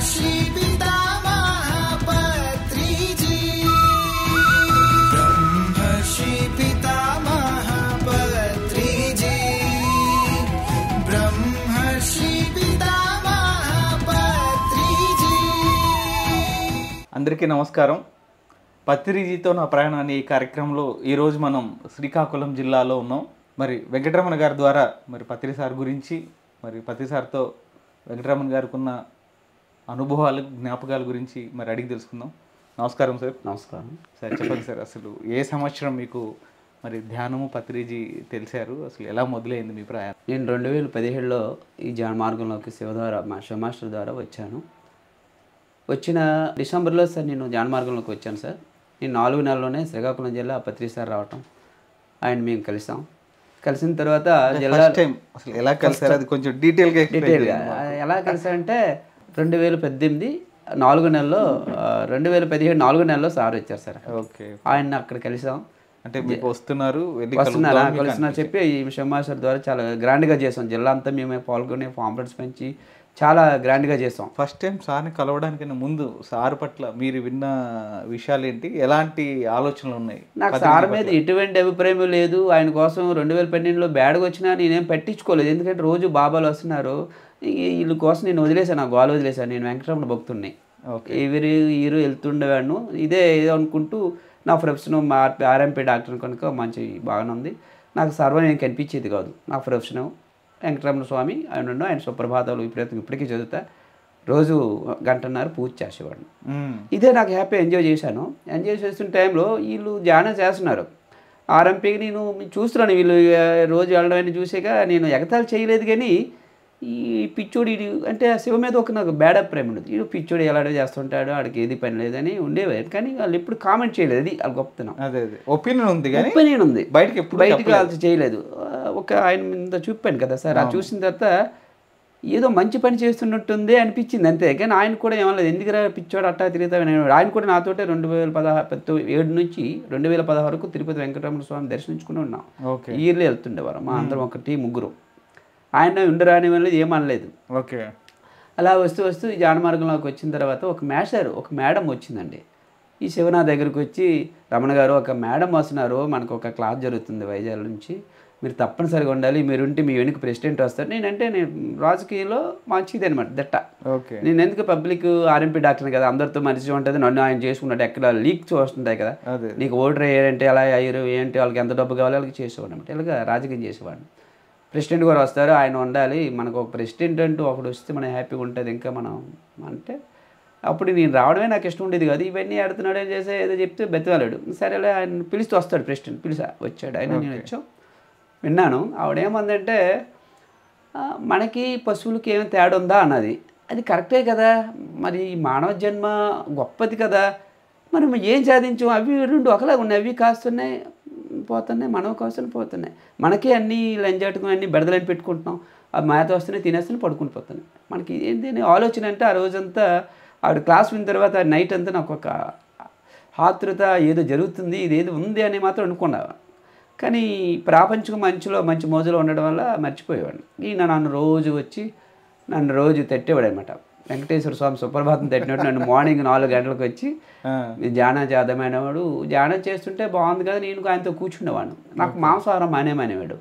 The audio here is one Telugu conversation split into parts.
బ్రహ్మర్షి పితామహ పత్రిజీ బ్రహ్మర్షి పితామహ పత్రిజీ బ్రహ్మర్షి పితామహ పత్రిజీ. అందరికీ నమస్కారం. పత్రిజీతో నా ప్రయాణాన్ని ఈ కార్యక్రమంలో ఈరోజు మనం శ్రీకాకుళం జిల్లాలో ఉన్నాం. మరి వెంకటరమణ గారి ద్వారా మరి పత్రి సార్ గురించి, మరి పత్రి సార్తో వెంకటరమణ గారికి ఉన్న అనుభవాలు, జ్ఞాపకాల గురించి మరి అడిగి తెలుసుకుందాం. నమస్కారం సార్. నమస్కారం సార్, చెప్పండి సార్, అసలు ఏ సంవత్సరం మీకు మరి ధ్యానము పత్రిజీ తెలిసారు? అసలు ఎలా మొదలైంది మీ ప్రయాణం? నేను 2017లో ఈ ధ్యాన మార్గంలోకి శివ ద్వారా మా శివమాస్టర్ ద్వారా వచ్చాను. వచ్చిన డిసెంబర్లో సార్ నేను ధ్యాన మార్గంలోకి వచ్చాను సార్. నేను 4 నెలల్లోనే శ్రీకాకుళం జిల్లా పత్రి సార్ రావటం, ఆయన మేము కలిసాం. కలిసిన తర్వాత జిల్లా అసలు ఎలా కలిసారు అది కొంచెం డీటెయిల్గా ఎలా కలిసారంటే 2018 4 నెలల్లో 2017 4 నెలల్లో సార్ వచ్చారు సార్. ఓకే, ఆయన అక్కడ కలిసాం. అంటే మీకు వస్తున్నారా కలుస్తున్నారు చెప్పి ఈ శివమాస్టర్ ద్వారా చాలా గ్రాండ్గా చేసాం. జిల్లా అంతా మేమే పాల్గొని పాంప్లెట్స్ పెంచి చాలా గ్రాండ్గా చేసాం. ఫస్ట్ టైం సార్ని కలవడానికన్నా ముందు సార్ పట్ల మీరు విన్న విషయాలు ఏంటి, ఎలాంటి ఆలోచనలు ఉన్నాయి? నాకు సార్ మీద ఎటువంటి అభిప్రాయం లేదు. ఆయన కోసం 2012లో బ్యాడ్గా వచ్చినా నేనేం పట్టించుకోలేదు. ఎందుకంటే రోజు బాబాలు వస్తున్నారు, వీళ్ళ కోసం నేను వదిలేసాను, నా గోల వదిలేసాను. నేను వెంకటరమణ భక్తుడిని, ఎవరి హీరో వెళ్తుండేవాడిను. ఇదే ఏదో అనుకుంటూ నా ప్రొఫెషన్ ఆర్ఎంపీ డాక్టర్ కనుక మంచి బాగానే ఉంది. నాకు సర్వం ఏం కనిపించేది కాదు. నా ప్రొఫెషన్ వెంకటరమణ స్వామి ఆయన సుప్రభాతాలు విపరీతం ఇప్పటికీ చదువుతా. రోజు 1.5 గంట పూజ చేసేవాడిని. ఇదే నాకు హ్యాపీ ఎంజాయ్ చేశాను. ఎంజాయ్ చేస్తున్న టైంలో వీళ్ళు ధ్యానం చేస్తున్నారు. ఆర్ఎంపీకి నేను చూస్తున్నాను, వీళ్ళు రోజు వెళ్ళడం చూసాక నేను ఎగతాళి చేయలేదు. కానీ ఈ పిచ్చోడు అంటే శివ మీద ఒక నాకు బ్యాడ్ అభిప్రాయం ఉండదు. వీడు పిచ్చోడు ఎలాడో చేస్తుంటాడు, ఆడికి ఏది పని లేదని ఉండేవారు. కానీ వాళ్ళు ఎప్పుడు కామెంట్ చేయలేదు. అది వాళ్ళు గొప్పతనం. ఒపీనియన్ ఉంది, ఒపీనియన్ ఉంది, బయటకి వాళ్ళు చేయలేదు. ఒక ఆయన మీద చూపాను కదా సార్, అది చూసిన తర్వాత ఏదో మంచి పని చేస్తున్నట్టుంది అనిపించింది అంతే. కానీ ఆయన కూడా ఏమలేదు, ఎందుకురా పిచ్చోడు అట్టా తిరుగుతామని. ఆయన కూడా నాతోటే 2017 నుంచి 2016 వరకు తిరుపతి వెంకటరమణ స్వామి దర్శించుకుని ఉన్నాం. ఇయర్లీ వెళ్తుండేవారు మా అందరం, 1 3. ఆయన ఉండరాని వల్ల ఏమనలేదు. ఓకే, అలా వస్తూ ఈ ధ్యాన మార్గంలోకి వచ్చిన తర్వాత ఒక మేడం వచ్చిందండి. ఈ శివనా దగ్గరికి వచ్చి, రమణ గారు ఒక మేడం వస్తున్నారు, మనకు ఒక క్లాస్ జరుగుతుంది వైజాగ్ నుంచి, మీరు తప్పనిసరిగా ఉండాలి, మీరు ఉంటే మీ వెనుక ప్రెసిడెంట్ వస్తారు. నేను రాజకీయంలో మంచిది అనమాట దట్ట. నేను ఎందుకు పబ్లిక్ ఆర్ఎంపీ డాక్టర్ని కదా, అందరితో మంచిగా ఉంటుంది, నన్ను ఆయన చేసుకున్నట్టు ఎక్కడ లీక్స్ వస్తుంటాయి కదా, నీకు ఓటర్ అయ్యారంటే ఎలా అయ్యారు ఏంటి, వాళ్ళకి ఎంత డబ్బు కావాలో వాళ్ళకి చేసేవాడు అనమాట. ఇలాగ రాజకీయం చేసేవాడిని. ప్రెసిడెంట్ గారు వస్తారు, ఆయన ఉండాలి, మనకు ఒక ప్రెసిడెంట్ అంటూ ఒకడు వస్తే మనం హ్యాపీగా ఉంటుంది. ఇంకా మనం అంటే అప్పుడు నేను రావడమే నాకు ఇష్టం ఉండేది కాదు. ఇవన్నీ ఆడుతున్నాడు ఏం చేసే ఏదో చెప్తే బతివాలాడు. సరేలే ఆయన పిలుస్తూ వస్తాడు, ప్రెసిడెంట్ వచ్చాడు ఆయన. నేను వచ్చాం, విన్నాను. ఆవిడేమందంటే మనకి పశువులకి ఏమైనా తేడా ఉందా అన్నది. అది కరెక్టే కదా, మరి మానవ జన్మ గొప్పది కదా, మనం ఏం సాధించాం? అవి 2 ఒకలాగా ఉన్నాయి, అవి కాస్తున్నాయి పోతున్నాయి, మనం కాస్తూనే పోతున్నాయి. మనకి అన్నీ లంజాటుకుని అన్నీ బెడదలని పెట్టుకుంటున్నాం, అవి మేత వస్తున్నాయి, తినేస్తూనే పడుకుని పోతున్నాయి. మనకి ఏంటి ఆలోచన అంటే ఆ రోజంతా ఆవిడ క్లాస్ విన్న తర్వాత నైట్ అంతా నాకు ఒక ఆతృత, ఏదో జరుగుతుంది, ఇదేదో ఉంది అని మాత్రం అనుకున్నాను. కానీ ప్రాపంచిక మంచి మోజులో ఉండడం వల్ల మర్చిపోయేవాడిని. ఈయన నన్ను రోజు తట్టేవాడు అనమాట. వెంకటేశ్వర స్వామి సుప్రభాతం తట్టినట్టు నన్ను మార్నింగ్ 4 గంటలకు వచ్చి ధ్యానం చేద్దామైనవాడు. ధ్యానం చేస్తుంటే బాగుంది కదా, నేను ఆయనతో కూర్చునేవాడు. నాకు మాంసాహారం మానేవాడు.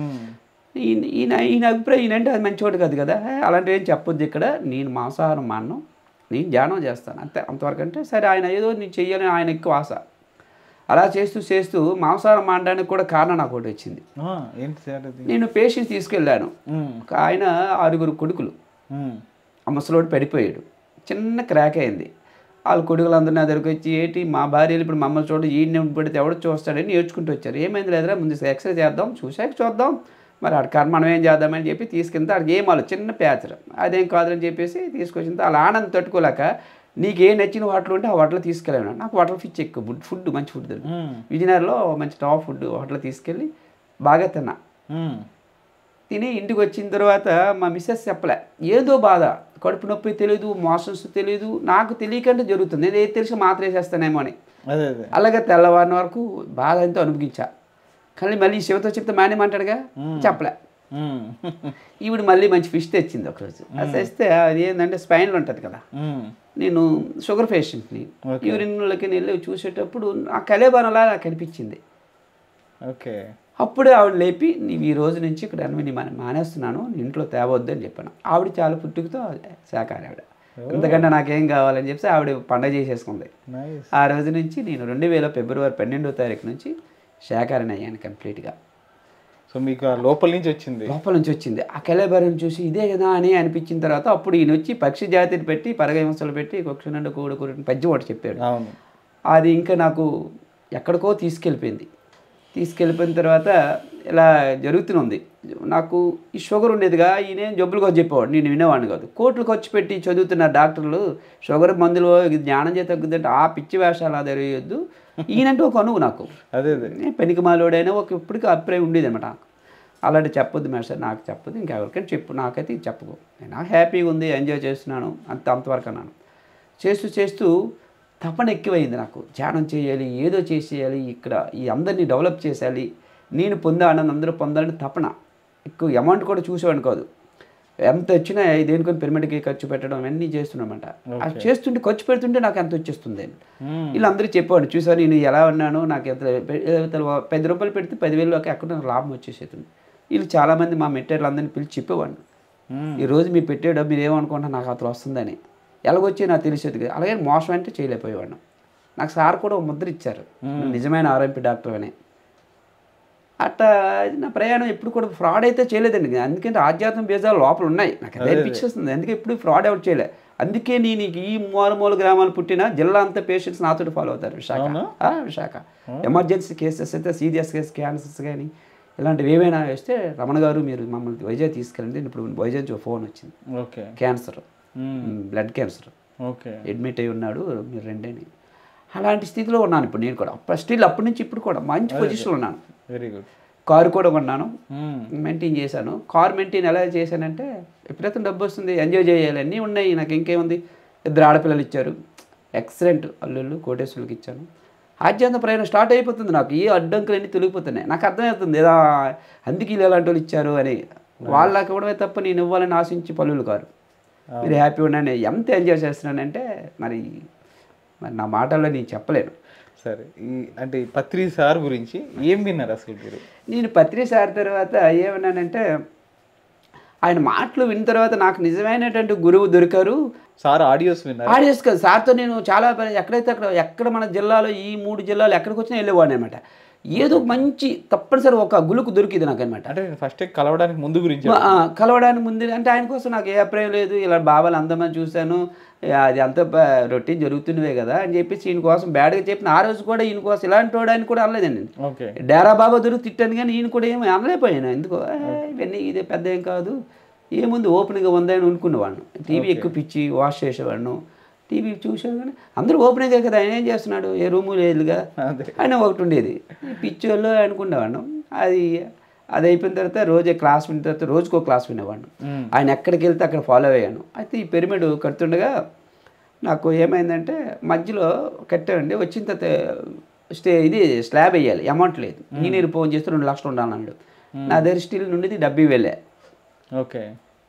ఈయన అభిప్రాయం ఈయనంటే అది మంచివాడు కాదు కదా, అలాంటివి ఏం చెప్పొద్దు ఇక్కడ, నేను మాంసాహారం మానను, నేను ధ్యానం చేస్తాను అంతే, అంతవరకు. అంటే సరే, ఆయన ఏదో నేను చెయ్యాలని ఆయన ఎక్కువ ఆశ. అలా చేస్తూ మాంసాహారం మానడానికి కూడా కారణం నాకు ఒకటి వచ్చింది. నేను పేషెంట్ తీసుకెళ్ళాను. ఆయన 6 కొడుకులు, ఆ ముసలోడు పడిపోయాడు, చిన్న క్రాక్ అయింది. వాళ్ళ కొడుకులందరూ నా దగ్గరికి వచ్చి, ఏంటి మా భార్యలు ఇప్పుడు మమ్మల్ని చూడ ఈయన పడితే ఎవడో చూస్తాడని నేర్చుకుంటూ వచ్చారు. ఏమైంది లేదురా, ముందు ఎక్స్రే చేద్దాం, చూశాక చూద్దాం, మరి ఆడ మనం ఏం చేద్దామని చెప్పి తీసుకెళ్తే ఆడికి ఏం వాళ్ళు చిన్న ప్యాచర్, అదేం కాదని చెప్పేసి తీసుకొచ్చిన వాళ్ళ ఆనందం తట్టుకోలేక, నీకేం నచ్చిన హోటల్ ఉంటే ఆ హోటల్ తీసుకెళ్ళాను. నాకు హోటల్ పిచ్చి ఎక్కువ, ఫుడ్ మంచి ఫుడ్ విజయనగరంలో మంచి టాప్ ఫుడ్ హోటల్ తీసుకెళ్ళి బాగా తిన్నా. తిని ఇంటికి వచ్చిన తర్వాత మా మిస్సెస్ చెప్పలే, ఏదో బాధ, కడుపు నొప్పి తెలియదు, మోషన్స్ తెలియదు, నాకు తెలియకంటే జరుగుతుంది, నేను ఏది తెలిసి మాత్రం వేసేస్తానేమో అని. అలాగే తెల్లవారిన వరకు బాగా ఎంతో అనుభవించా. కానీ మళ్ళీ శివతో చెప్తే మానేమంటాడుగా, చెప్పలే. ఈవిడ మళ్ళీ మంచి ఫిష్ తెచ్చింది ఒకరోజు. అది తెస్తే అది ఏంటంటే స్పైన్లో ఉంటుంది కదా, నేను షుగర్ పేషెంట్ని, యూరిన్లోకి వెళ్ళి చూసేటప్పుడు ఆ కలేబానలా నాకు అనిపించింది. ఓకే. అప్పుడే ఆవిడ లేపి నీవు ఈ రోజు నుంచి ఇక్కడ నేను మానేస్తున్నాను, ఇంట్లో తేవద్దు అని చెప్పాను. ఆవిడ చాలా పుట్టుకతో శాఖాహారి ఆవిడ, ఎందుకంటే నాకేం కావాలని చెప్పి ఆవిడ పండగ చేసేసుకుంది. ఆ రోజు నుంచి నేను 2000 ఫిబ్రవరి 12వ తారీఖు నుంచి శాఖాహారిని అయ్యాను కంప్లీట్గా. సో మీకు లోపల నుంచి వచ్చింది ఆ కలేబరం చూసి ఇదే కదా అని అనిపించిన తర్వాత అప్పుడు ఈయన వచ్చి పక్షి జాతిని పెట్టి పరగవింసలు పెట్టి కొక్షనుండి కూడుకుని పద్యం ఒకటి చెప్పాడు. అది ఇంకా నాకు ఎక్కడికో తీసుకెళ్ళిపోయిన తర్వాత ఇలా జరుగుతుంది. నాకు ఈ షుగర్ ఉండేదిగా, ఈయన జబ్బులు ఖర్చు చెప్పేవాడు, నేను వినేవాడిని కాదు. కోట్లు ఖర్చు పెట్టి చదువుతున్న డాక్టర్లు షుగర్ మందులు జ్ఞానం చేత తగ్గుద్దంటే ఆ పిచ్చి వేషాలు అది తెలియద్దు. ఈయనంటే ఒక అనువు నాకు, అదే పెనికిమాలోడైనా ఒక ఇప్పటికీ అభిప్రాయం ఉండేది అనమాట. అలాంటి చెప్పొద్దు మేస్టర్, నాకు చెప్పొద్దు, ఇంకెవరికైనా చెప్పు, నాకైతే ఇది చెప్పకు, నాకు హ్యాపీగా ఉంది, ఎంజాయ్ చేస్తున్నాను అంతవరకు అన్నాను. చేస్తూ తపన ఎక్కువైంది నాకు, ధ్యానం చేయాలి, ఏదో చేసేయాలి, ఇక్కడ ఈ అందరినీ డెవలప్ చేసేయాలి, నేను పొందాలని అందరూ పొందాలని తపన ఎక్కువ. అమౌంట్ కూడా చూసేవాడిని కాదు, ఎంత వచ్చినా దేనికొని పిరమిడ్కి ఖర్చు పెట్టడం అన్నీ చేస్తున్నామంట. అది చేస్తుంటే ఖర్చు పెడుతుంటే నాకు ఎంత వచ్చేస్తుంది. వీళ్ళందరూ చెప్పేవాడు, చూసాను నేను ఎలా ఉన్నాను, నాకు ఎంత 10 రూపాయలు పెడితే 10,000 అక్కడ నాకు లాభం వచ్చేసేది. వీళ్ళు చాలామంది మా మెటీరియల్ అందరినీ పిలిచి చెప్పేవాడిని, ఈరోజు మీరు పెట్టే డబ్బు మీరు ఏమనుకుంటా నాకు అతను వస్తుందని. ఎలాగొచ్చి నాకు తెలిసేది కదా. అలాగే మోసం అంటే చేయలేకపోయేవాడిని. నాకు సార్ కూడా ఒక ముద్ర ఇచ్చారు, నిజమైన ఆర్ఎంపీ డాక్టర్ అని. అట్లా నా ప్రయాణం ఎప్పుడు కూడా ఫ్రాడ్ అయితే చేయలేదండి, ఎందుకంటే ఆధ్యాత్మిక బీజాలు లోపల ఉన్నాయి, నాకు అదే అనిపించేస్తుంది. అందుకే ఎప్పుడు ఫ్రాడ్ అవుట్ చేయలే. అందుకే నేను ఈ మూల గ్రామాలు పుట్టిన జిల్లా అంతా పేషెంట్స్ నాతో ఫాలో అవుతారు. విశాఖ ఎమర్జెన్సీ కేసెస్ అయితే సీరియస్ కేసు, క్యాన్సర్స్ కానీ ఇలాంటివి ఏమైనా వేస్తే రమణ గారు మీరు మమ్మల్ని వైజాగ్ తీసుకెళ్ళండి. ఇప్పుడు వైజాగ్ ఫోన్ వచ్చింది, క్యాన్సర్, బ్లడ్ క్యాన్సర్, అడ్మిట్ అయి ఉన్నాడు, మీరు రెండేని. అలాంటి స్థితిలో ఉన్నాను ఇప్పుడు నేను కూడా. స్టిల్ అప్పటి నుంచి ఇప్పుడు కూడా మంచి పొజిషన్లో ఉన్నాను. Very good. కారు కూడా కొన్నాను, మెయింటైన్ చేశాను. కారు మెయింటైన్ ఎలా చేశానంటే ఎప్పుడైతే డబ్బు వస్తుంది ఎంజాయ్ చేయాలి, అన్నీ ఉన్నాయి. నాకు ఇంకేముంది, 2 ఆడపిల్లలు ఇచ్చారు, ఎక్సలెంట్ అల్లుళ్ళు, కోటేశ్వరులకి ఇచ్చాను. ఆధ్యాత్మిక ప్రయాణం స్టార్ట్ అయిపోతుంది. నాకు ఏ అడ్డంకులు అన్నీ తొలగిపోతున్నాయి. నాకు అర్థమవుతుంది ఏదో అందుకే వీళ్ళు ఎలాంటి వాళ్ళు ఇచ్చారు అని. వాళ్ళకి ఇవ్వడమే తప్ప నేను ఇవ్వాలని ఆశించి పనులు కారు. మీరు హ్యాపీ ఉన్నాను, ఎంత ఎంజాయ్ చేస్తున్నానంటే మరి నా మాటల్లో నేను చెప్పలేను. సరే, అంటే పత్రి సార్ గురించి ఏం విన్నారు అసలు మీరు? నేను పత్రి సార్ తర్వాత ఏమన్నానంటే ఆయన మాటలు విన్న తర్వాత నాకు నిజమైనటువంటి గురువు దొరికారు. సార్ ఆడియోస్ విన్నారు? ఆడియోస్ కాదు, సార్తో నేను చాలా ఎక్కడైతే ఎక్కడ మన జిల్లాలో ఈ 3 జిల్లాలు ఎక్కడికి వచ్చినా వెళ్ళేవాడిని అనమాట. ఏదో మంచి తప్పనిసరి ఒక గులుకు దొరికింది నాకు అనమాట. అంటే ఫస్ట్ కలవడానికి ముందు గురించి, కలవడానికి ముందు అంటే ఆయన కోసం నాకు ఏ అభిప్రాయం లేదు. ఇలా బాబాలు అందమని చూశాను, అది అంత రొటీన్ జరుగుతున్నవే కదా అని చెప్పేసి ఈయన కోసం బ్యాడ్గా చెప్పిన. ఆ రోజు కూడా ఈయన కోసం ఇలాంటి వాడు ఆయన కూడా అనలేదండి. డేరా బాబా దొరికి తిట్టాను కానీ ఈయన కూడా ఏమి అనలేకపోయాను. ఎందుకో ఇవన్నీ ఇదే పెద్ద ఏం కాదు, ఏముంది ఓపెన్గా ఉందని అనుకునేవాడిను. టీవీ ఎక్కువ పిచ్చి వాష్ చేసేవాడిను, టీవీ చూసాను కానీ అందరూ ఓపెన్గా కదా, ఆయన ఏం చేస్తున్నాడు, ఏ రూము లేదుగా అని ఒకటి ఉండేది. పిచ్చి వాళ్ళు అనుకునేవాడిను. అది అయిపోయిన తర్వాత రోజే క్లాస్ విన్న తర్వాత రోజుకో క్లాస్ వినేవాడిను. ఆయన ఎక్కడికి వెళ్తే అక్కడ ఫాలో అయ్యాను. అయితే ఈ పిరమిడ్ కడుతుండగా నాకు ఏమైందంటే మధ్యలో కట్టానండి, వచ్చిన తర్వాత ఇది స్లాబ్ వేయాలి, అమౌంట్ లేదు. ఇంజనీర్ ఫోన్ చేస్తే 2 లక్షలు ఉండాలన్నాడు. నా దగ్గర స్టిల్ నుండి 70,000. ఓకే.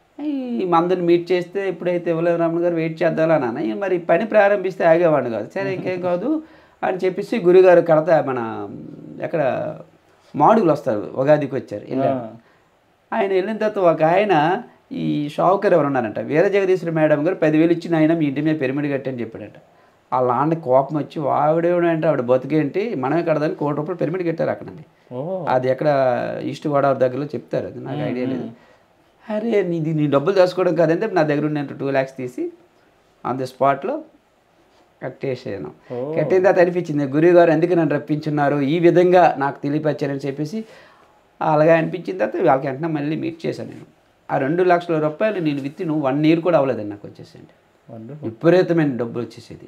ఈ మందుని మీట్ చేస్తే ఇప్పుడైతే ఇవ్వలేదు రమణ గారు, వెయిట్ చేద్దామని అన్న. మరి పని ప్రారంభిస్తే ఆగేవాడిని కాదు. సరే ఇంకేం కాదు అని చెప్పేసి గురుగారు కడతా మన ఎక్కడ మాడుగులు వస్తారు, ఉగాదికి వచ్చారు, వెళ్ళాను. ఆయన వెళ్ళిన తర్వాత ఒక ఆయన ఈ షావుకర్ ఎవరు ఉన్నారంట, వీర జగదీశ్వరి మేడం గారు 10,000 ఇచ్చి ఆయన మీ ఇంటి మీద పిరమిడ్ కట్టని చెప్పాడంట. వాళ్ళ నాన్న కోపం వచ్చి ఆవిడేమిడంటే ఆవిడ బతికేంటి మనమే కడదాని 1 కోటి రూపాయలు పిరమిడ్ కట్టారు అక్కడండి. అది ఎక్కడ ఈస్ట్ గోదావరి దగ్గరలో చెప్తారు, అది నాకు ఐడియా లేదు. అరే నీ డబ్బులు దాచుకోవడం కాదంటే నా దగ్గర ఉన్న 2 lakhs తీసి ఆన్ ది స్పాట్లో కట్టేసాను. కట్టిన తర్వాత అనిపించింది గురువుగారు ఎందుకు నన్ను రప్పించున్నారు, ఈ విధంగా నాకు తెలియపరిచారని చెప్పేసి అలాగే అనిపించిన తర్వాత వాళ్ళకి వెంటనే మళ్ళీ మీట్ చేశాను. నేను ఆ 2 లక్షల రూపాయలు నేను విత్తిన 1 year కూడా అవ్వలేదండి నాకు వచ్చేసేయండి. విపరీతమైన డబ్బులు వచ్చేసేది.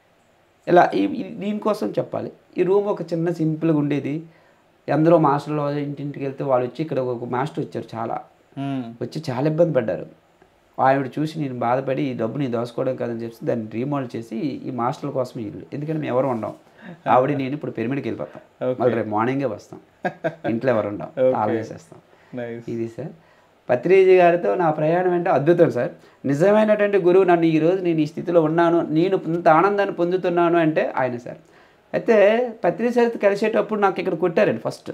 ఇలా దీనికోసం చెప్పాలి. ఈ రూమ్ ఒక చిన్న సింపుల్గా ఉండేది. అందరూ మాస్టర్లో ఇంటింటికి వెళ్తే వాళ్ళు వచ్చి ఇక్కడ ఒక మాస్టర్ వచ్చారు, వచ్చి చాలా ఇబ్బంది పడ్డారు. ఆవిడ చూసి నేను బాధపడి ఈ డబ్బు నేను దోసుకోవడం కాదని చెప్పి దాన్ని రీమోడల్ చేసి ఈ మాస్టర్ల కోసం ఇల్లు, ఎందుకంటే మేము ఎవరు ఉండం, ఆవిడ నేను ఇప్పుడు పిరమిడ్కి వెళ్ళిపోతాం, మళ్ళీ రేపు మార్నింగే వస్తాం, ఇంట్లో ఎవరు ఉండం, ఆలోచేసేస్తాం. నైస్. ఇది సార్ పత్రిజీ గారితో నా ప్రయాణం అంటే అద్భుతం సార్. నిజమైనటువంటి గురువు నన్ను ఈరోజు నేను ఈ స్థితిలో ఉన్నాను, నేను ఇంత ఆనందాన్ని పొందుతున్నాను అంటే ఆయన సార్. అయితే పత్రిజీ సార్తో కలిసేటప్పుడు నాకు ఇక్కడ కొట్టారండి ఫస్ట్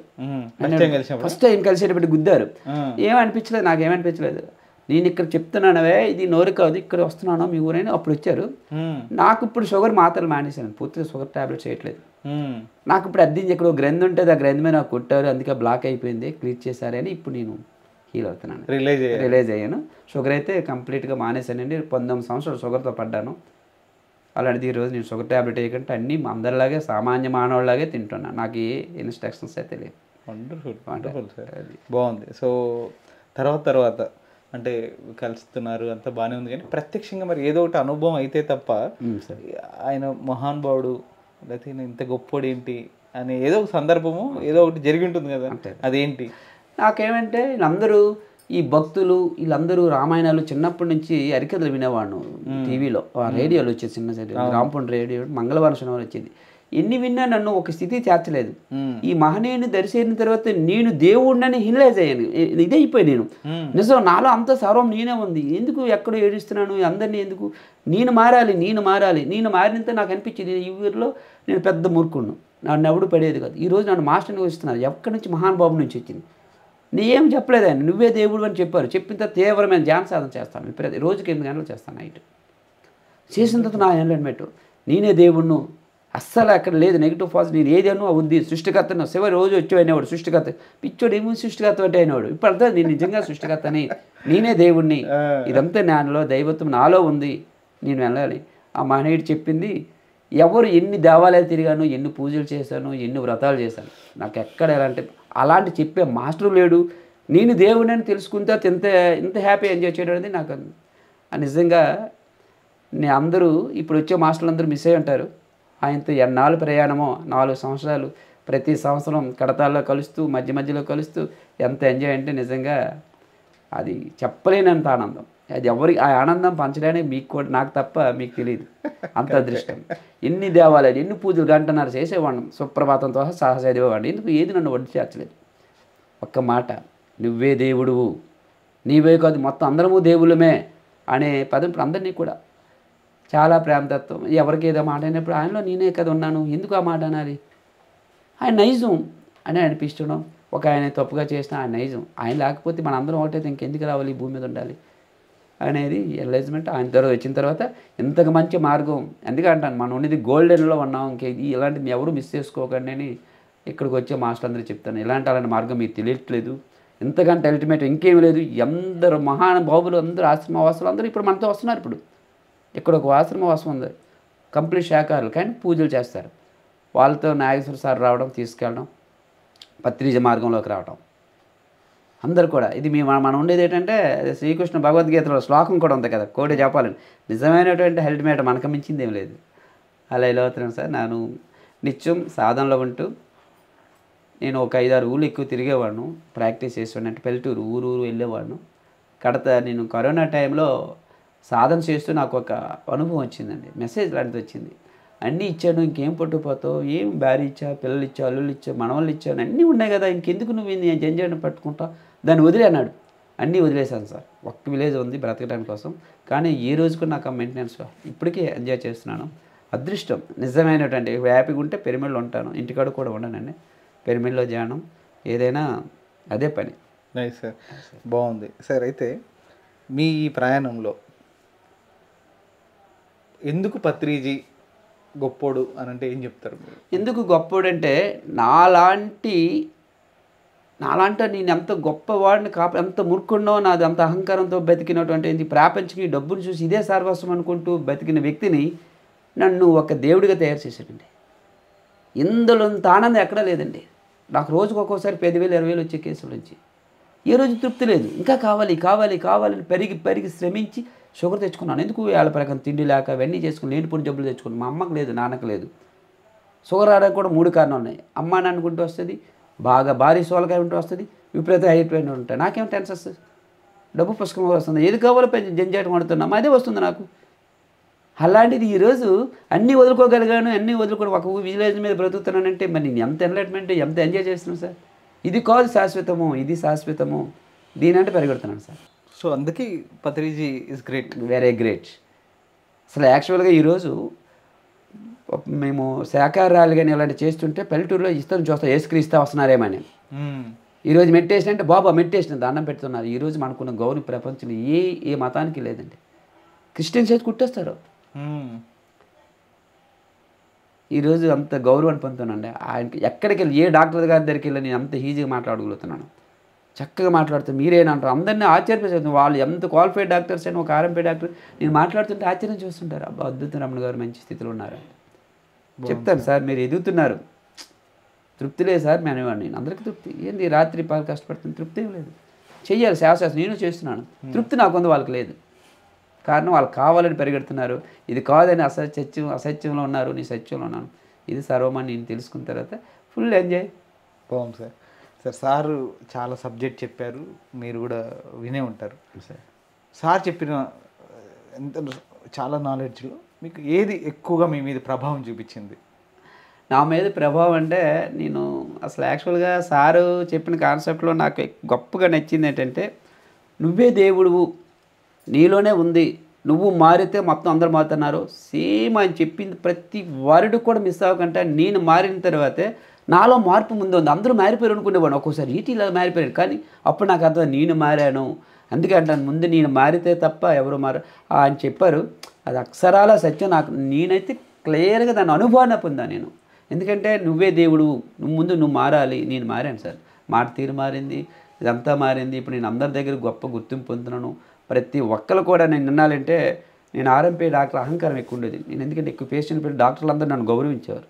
టైం కలిసేటప్పుడు గుద్దారు. ఏమనిపించలేదు, నాకేమనిపించలేదు. నేను ఇక్కడ చెప్తున్నానవే ఇది నోరు కాదు, ఇక్కడ వస్తున్నాను మీ ఊరైనా అప్పుడు వచ్చారు. నాకు ఇప్పుడు షుగర్ మాత్రలు మానేశాను, పూర్తిగా షుగర్ టాబ్లెట్స్ చేయట్లేదు. నాకు ఇప్పుడు అర్థం ఇక్కడ గ్రంథి ఉంటుంది, ఆ గ్రంథి మీద నాకు కొట్టారు, అందుకే బ్లాక్ అయిపోయింది, క్లియర్ చేశారని ఇప్పుడు నేను హీల్ అవుతున్నాను, రిలైజ్ అయ్యాను. షుగర్ అయితే కంప్లీట్గా మానేశానండి. 19 సంవత్సరాలు షుగర్తో పడ్డాను. అలాంటిది ఈరోజు నేను షుగర్ ట్యాబ్లెట్ వేయకంటే అన్నీ అందరిలాగే సామాన్య మానవులాగే తింటున్నాను, నాకు ఏ ఇన్స్ట్రక్షన్స్ అయితే లేవు. వండర్ఫుల్ సార్, బాగుంది. సో తర్వాత అంటే కలుస్తున్నారు అంత బాగానే ఉంది, కానీ ప్రత్యక్షంగా మరి ఏదో ఒకటి అనుభవం అయితే తప్ప ఆయన మహానుభావుడు లేకపోతే ఇంత గొప్పోడు ఏంటి అనే ఏదో ఒక సందర్భము ఏదో ఒకటి జరిగి ఉంటుంది కదా, అదేంటి? నాకేమంటే వీళ్ళందరూ ఈ భక్తులు వీళ్ళందరూ రామాయణాలు చిన్నప్పటి నుంచి అరికథలు వినేవాడు. టీవీలో రేడియోలో వచ్చేది, చిన్న రాంపండ్ రేడియో మంగళవారం శనివారం వచ్చేది. ఎన్ని విన్నా నన్ను ఒక స్థితి చేర్చలేదు. ఈ మహనీయుని దర్శించిన తర్వాత నేను దేవుడిని హినలైజ్ అయ్యాను, ఇదే అయిపోయి నేను నిజం నాలో అంత సర్వం నేనే ఉంది, ఎందుకు ఎక్కడ ఏడుస్తున్నాను అందరినీ, ఎందుకు నేను మారినంత నాకు అనిపించింది ఈ ఊరిలో నేను పెద్ద మూర్ఖుడు, నన్ను ఎవడు పడేది కాదు. ఈరోజు నన్ను మాస్టర్ని వస్తున్నారు, ఎక్కడి నుంచి మహానుభావం నుంచి వచ్చింది. నేనేం చెప్పలేదు ఆయన, నువ్వే దేవుడు అని చెప్పారు. చెప్పిన తీవ్రమైన ధ్యాన సాధన చేస్తాను, ఇప్పుడు రోజుకి 8 గంటలు చేస్తాను నైట్. చేసిన తర్వాత నా ఎన్లైన్మెంట్ నేనే దేవుణ్ణు, అస్సలు అక్కడ లేదు నెగిటివ్ పాజిటివ్, నేను ఏది అను అవుద్ది, సృష్టికర్తను. శివ రోజు వచ్చి అయినవాడు సృష్టికర్త, పిచ్చోడు ఏమో సృష్టికర్త అంటే అయినవాడు. ఇప్పుడు అర్థం నేను నిజంగా సృష్టికర్తని, నేనే దేవుణ్ణి, ఇదంతా నాలో దైవత్వం నాలో ఉంది, నేను వెళ్ళాలి. ఆ మహనీయుడు చెప్పింది, ఎవరు ఎన్ని దేవాలయాలు తిరిగాను, ఎన్ని పూజలు చేశాను, ఎన్ని వ్రతాలు చేశాను, నాకు ఎక్కడ ఎలాంటి అలాంటి చెప్పే మాస్టర్ లేడు. నేను దేవుడిని అని తెలుసుకుంటే ఇంత హ్యాపీ ఎంజాయ్ చేయడం అనేది నాకు నిజంగా అందరూ ఇప్పుడు వచ్చే మాస్టర్లు అందరూ మిస్ అయ్యి ఉంటారు. ఆయనతో ఎన్నాళ్ళు ప్రయాణమో 4 సంవత్సరాలు, ప్రతి సంవత్సరం కడతాల్లో కలుస్తూ మధ్యలో కలుస్తూ ఎంత ఎంజాయ్ అంటే నిజంగా అది చెప్పలేనంత ఆనందం. అది ఎవరికి ఆ ఆనందం పంచడానికి మీకు కూడా, నాకు తప్ప మీకు తెలియదు, అంత అదృష్టం. ఎన్ని దేవాలయాలు ఎన్ని పూజలు గంటన్నర చేసేవాడిని, సుప్రభాతంతో సహా చదివేవాడిని. ఎందుకు ఏది నన్ను వడ్డీ చేర్చలేదు. ఒక్క మాట, నువ్వే దేవుడువు, నీవే కాదు మొత్తం అందరము దేవుళ్ళమే అనే పదం ఇప్పుడు అందరినీ కూడా చాలా ప్రేమతత్వం. ఎవరికి ఏదో మాట అయినప్పుడు ఆయనలో నేనే కదా ఉన్నాను, ఎందుకు ఆ మాట అనాలి, ఆయన నైజం అని అనిపించడం. ఒక ఆయన తప్పుగా చేసిన ఆయన నైజం, ఆయన లేకపోతే మన అందరం ఒకటైతే ఇంకెందుకు రావాలి, భూమి మీద ఉండాలి అనేది రియలైజ్మెంట్ ఆయన తర్వాత వచ్చిన తర్వాత ఇంతకు మంచి మార్గం. ఎందుకంటే అంటాను మనం ఉన్నది గోల్డెన్లో ఉన్నాం, ఇంకేది ఇలాంటివి ఎవరు మిస్ చేసుకోకండి అని ఇక్కడికి వచ్చే మాస్టర్ అందరూ చెప్తాను. అలాంటి మార్గం మీకు తెలియట్లేదు, ఇంతకంటే అల్టిమేట్ ఇంకేం లేదు. ఎందరు మహానుభావులు అందరూ ఆశ్రమవాసులు అందరూ ఇప్పుడు మనతో వస్తున్నారు. ఇప్పుడు ఇక్కడ ఒక ఆశ్రమవాసం ఉంది, కంప్లీట్ శాఖారులు, కానీ పూజలు చేస్తారు. వాళ్ళతో నాగేశ్వర సార్ రావడం, తీసుకెళ్ళడం, పత్రిజీ మార్గంలోకి రావడం, అందరు కూడా. ఇది మనం ఉండేది ఏంటంటే శ్రీకృష్ణ భగవద్గీతలో శ్లోకం కూడా ఉంది కదా, కోడి చెప్పాలని, నిజమైనటువంటి హెల్మెట్ మనకు మించింది ఏం లేదు. అలా ఇలా అవుతున్నాను సార్. నేను నిత్యం సాధనలో ఉంటూ నేను ఒక 5-6 ఊళ్ళు ఎక్కువ తిరిగేవాడిను, ప్రాక్టీస్ చేసేవాడిని. అంటే పల్లెటూరు ఊరు వెళ్ళేవాడిను. నేను కరోనా టైంలో సాధన చేస్తూ నాకు ఒక అనుభవం వచ్చిందండి, మెసేజ్ లాంటిది వచ్చింది. అన్నీ ఇచ్చాను, ఇంకేం పట్టుకుపోతావు, ఏం భార్య ఇచ్చా, పిల్లలు ఇచ్చా, అల్లుళ్ళు ఇచ్చా, మనవాళ్ళు ఇచ్చాను, అన్నీ ఉన్నాయి కదా, ఇంకెందుకు నువ్వు జంజాన్ని పట్టుకుంటావు, దాన్ని వదిలే అన్నాడు. అన్నీ వదిలేశాను సార్. ఒక్క విలేజ్ ఉంది బ్రతకడానికి కోసం, కానీ ఏ రోజు కూడా నాకు మెయింటెనెన్స్ ఇప్పటికీ ఎంజాయ్ చేస్తున్నాను. అదృష్టం నిజమైనటువంటి హ్యాపీగా ఉంటే పిరమిడ్లో ఉంటాను, ఇంటికాడ కూడా ఉండనండి. పిరమిడ్లో ధ్యానం ఏదైనా అదే పని. నైస్ సార్, బాగుంది సార్. అయితే మీ ఈ ప్రయాణంలో ఎందుకు పత్రిజీ గొప్పోడు అని అంటే ఏం చెప్తారు మీరు? ఎందుకు గొప్పోడు అంటే నాలాంటి నేను ఎంత గొప్పవాడిని ఎంత మురుకున్నో, నాది అంత అహంకారంతో బతికినటువంటి ప్రాపంచిక డబ్బును చూసి ఇదే సర్వస్వం అనుకుంటూ బతికిన వ్యక్తిని నన్ను ఒక దేవుడిగా తయారు చేశాడండి. ఇందులో ఆనందం ఎక్కడా లేదండి. నాకు రోజుకు ఒక్కోసారి 10,000 20,000 వచ్చే కేసుల నుంచి ఏ రోజు తృప్తి లేదు. ఇంకా కావాలని పెరిగి శ్రమించి షుగర్ తెచ్చుకున్నాను. ఎందుకు వాళ్ళ ప్రకారం తిండి లేక అవన్నీ చేసుకుని లేనిపోయిన జబ్బులు తెచ్చుకున్నాను. మా అమ్మకు లేదు, నాన్నకు లేదు. షుగర్ రావడానికి కూడా 3 కారణాలు ఉన్నాయి. అమ్మ అనుకుంటూ వస్తుంది, బాగా భారీ సోలకాయ ఉంటూ వస్తుంది, విపరీత హైపోయిన ఉంటాయి. నాకేం టెన్షన్ వస్తుంది, డబ్బు పుస్తకం వస్తుంది, ఏది కావాలో జంజాటం పడుతున్నాం, అదే వస్తుంది నాకు. అలాంటిది ఈరోజు అన్నీ వదులుకోగలిగాను, అన్నీ వదులుకొని ఒక విలేజ్ మీద బ్రతుకుతున్నానంటే మరి నేను ఎంత ఎన్లైట్మెంట్ ఎంత ఎంజాయ్ చేస్తున్నాను సార్. ఇది కాదు శాశ్వతము, ఇది శాశ్వతము, దీనంటే పరిగెడుతున్నాను సార్. సో అందుకే Patriji is great. Very great. అసలు యాక్చువల్గా ఈరోజు మేము శాకాహారాలు కానీ ఇలాంటివి చేస్తుంటే పల్లెటూరులో ఇస్తాను చూస్తాం, ఏసుక్రీస్తూ వస్తున్నారేమని. ఈరోజు మెడిటేషన్ అంటే బాబా మెడిటేషన్ దండం పెడుతున్నారు. ఈరోజు మనకున్న గౌరవ ప్రపంచంలో ఏ మతానికి లేదండి. క్రిస్టియన్స్ అయితే కుట్టేస్తారు. ఈరోజు అంత గౌరవాన్ని పొందుతున్నాండి. ఆయనకి ఎక్కడికి వెళ్ళి ఏ డాక్టర్ గారి దగ్గరికి వెళ్ళి నేను అంత ఈజీగా మాట్లాడగలుగుతున్నాను, చక్కగా మాట్లాడుతాను. మీరేనంటారు అందరినీ ఆశ్చర్యపరుస్తుంది. వాళ్ళు ఎంత క్వాలిఫైడ్ డాక్టర్స్ అయినా ఒక ఆర్ఎంపీ డాక్టర్ నేను మాట్లాడుతుంటే ఆశ్చర్యం చూస్తుంటారు. అబ్బా అద్భుత రమణ గారు మంచి స్థితిలో ఉన్నారు. చెప్తాను సార్ మీరు ఎదుగుతున్నారు, తృప్తి లేదు సార్ మేము అనేవాడిని. నేను అందరికీ తృప్తి ఏంది, రాత్రి పాలు కష్టపడుతుంది, తృప్తి ఏం లేదు. చెయ్యాలి శాశ్వత, నేను చేస్తున్నాను. తృప్తి నాకుంది, వాళ్ళకి లేదు. కారణం వాళ్ళు కావాలని పరిగెడుతున్నారు. ఇది కాదని అసత్యంలో ఉన్నారు, నీ సత్యంలో ఉన్నాను, ఇది సర్వమని నేను తెలుసుకున్న తర్వాత ఫుల్ ఎంజాయ్. బాగుంది సార్. సార్ చాలా సబ్జెక్ట్ చెప్పారు, మీరు కూడా వినే ఉంటారు. సార్ చెప్పిన ఎంత చాలా నాలెడ్జ్లో మీకు ఏది ఎక్కువగా మీ మీద ప్రభావం చూపించింది? నా మీద ప్రభావం అంటే నేను అసలు యాక్చువల్గా సారు చెప్పిన కాన్సెప్ట్లో నాకు గొప్పగా నచ్చింది ఏంటంటే, నువ్వే దేవుడువు, నీలోనే ఉంది, నువ్వు మారితే మొత్తం అందరు మారుతున్నారు. సేమ్ ఆయన చెప్పింది ప్రతి వర్డ్ కూడా మిస్ అవ్వకుండా నేను మారిన తర్వాతే నాలో మార్పు ముందు ఉంది. అందరూ మారిపోయారు అనుకునేవాడు, ఒక్కోసారి ఇలా మారిపోయారు. కానీ అప్పుడు నాకు అర్థం నేను మారాను. అందుకే అంటాను, ముందు నేను మారితే తప్ప ఎవరు ఆయన చెప్పారు. అది అక్షరాల సత్యం. నాకు నేనైతే క్లియర్గా దాని అనుభవాన్ని పొందాను నేను. ఎందుకంటే నువ్వే దేవుడు, నువ్వు మారాలి. నేను మారాను సార్, మాట తీరు మారింది, ఇదంతా మారింది. ఇప్పుడు నేను అందరి దగ్గర గొప్ప గుర్తింపు పొందుతున్నాను. ప్రతి ఒక్కరు కూడా నేను వినాలంటే, నేను ఆర్ఎంపీ డాక్టర్ అహంకారం ఎక్కువ ఉండేది. నేను ఎందుకంటే ఎక్కువ పేషెంట్ పెట్టి డాక్టర్లు అందరూ నన్ను గౌరవించేవారు.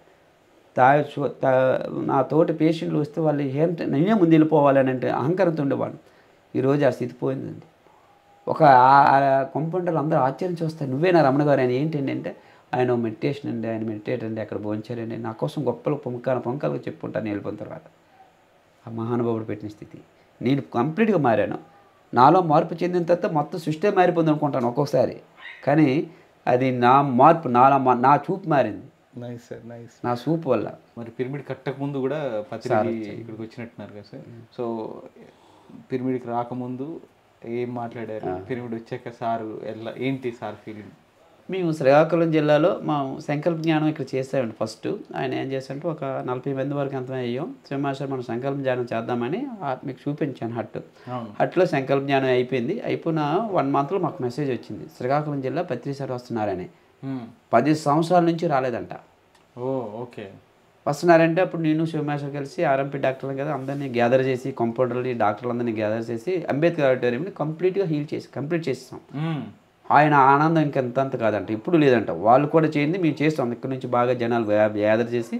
నా తోటి పేషెంట్లు వస్తే వాళ్ళు ఏంటంటే నేనే ముందు వెళ్ళిపోవాలని అంటే అహంకారంతో ఉండేవాడు. ఈరోజు ఆ స్థితి పోయిందండి. ఒక కంపౌండర్లు అందరూ ఆశ్చర్యం చూస్తారు, నువ్వేనా రమణ గారు? ఆయన ఏంటండి అంటే, ఆయన మెడిటేషన్ అండి, ఆయన మెడిటేట్ అండి, అక్కడ భోంచారండి, నా కోసం గొప్పలు పొంకాలు చెప్పుకుంటాను వెళ్ళిపోయిన తర్వాత. ఆ మహానుభావుడు పెట్టిన స్థితి. నేను కంప్లీట్గా మారాను. నాలో మార్పు చెందిన తర్వాత మొత్తం సృష్టి మారిపోయింది అనుకుంటాను ఒక్కొక్కసారి. కానీ అది నా మార్పు, నా చూపు మారింది. Nice sir, nice. నా చూపు వల్ల. మరి పిరమిడ్ కట్టక ముందు కూడా పత్రిజీ ఇక్కడికి వచ్చినట్టున్నారు కదా సార్. సో పిరమిడ్కి రాకముందు ఏం మాట్లాడారు, పిరమిడ్ వచ్చాక సారు ఏంటి సార్ ఫీలింగ్? మేము శ్రీకాకుళం జిల్లాలో మా సంకల్ప జ్ఞానం ఇక్కడ చేసామండి. ఫస్ట్ ఆయన ఏం చేశారంటే ఒక 40 మంది వరకు అంత అయ్యాం. సింహాశ్వరం మనం సంకల్ప జ్ఞానం చేద్దామని మీకు చూపించాను హట్లో సంకల్ప జ్ఞానం అయిపోయింది. అయిపోయిన 1 monthలో మాకు మెసేజ్ వచ్చింది, శ్రీకాకుళం జిల్లా పత్రిజీ సార్ వస్తున్నారని. 10 సంవత్సరాల నుంచి రాలేదంట. ఓకే. వస్తున్నారంటే అప్పుడు నేను శివమేశ్వర్ కలిసి ఆర్ఎంపీ డాక్టర్లు కదా అందరినీ గ్యాదర్ చేసి, కంపౌండర్లు డాక్టర్లు అందరినీ గ్యాదర్ చేసి అంబేద్కర్ ఆడిటోరియంని కంప్లీట్గా కంప్లీట్ చేసేసాం. ఆయన ఆనందం ఇంకెంతంత కాదంట, ఇప్పుడు లేదంట. వాళ్ళు కూడా చేయండి, మేము చేస్తాం. ఇక్కడ నుంచి బాగా జనాలు గ్యాదర్ చేసి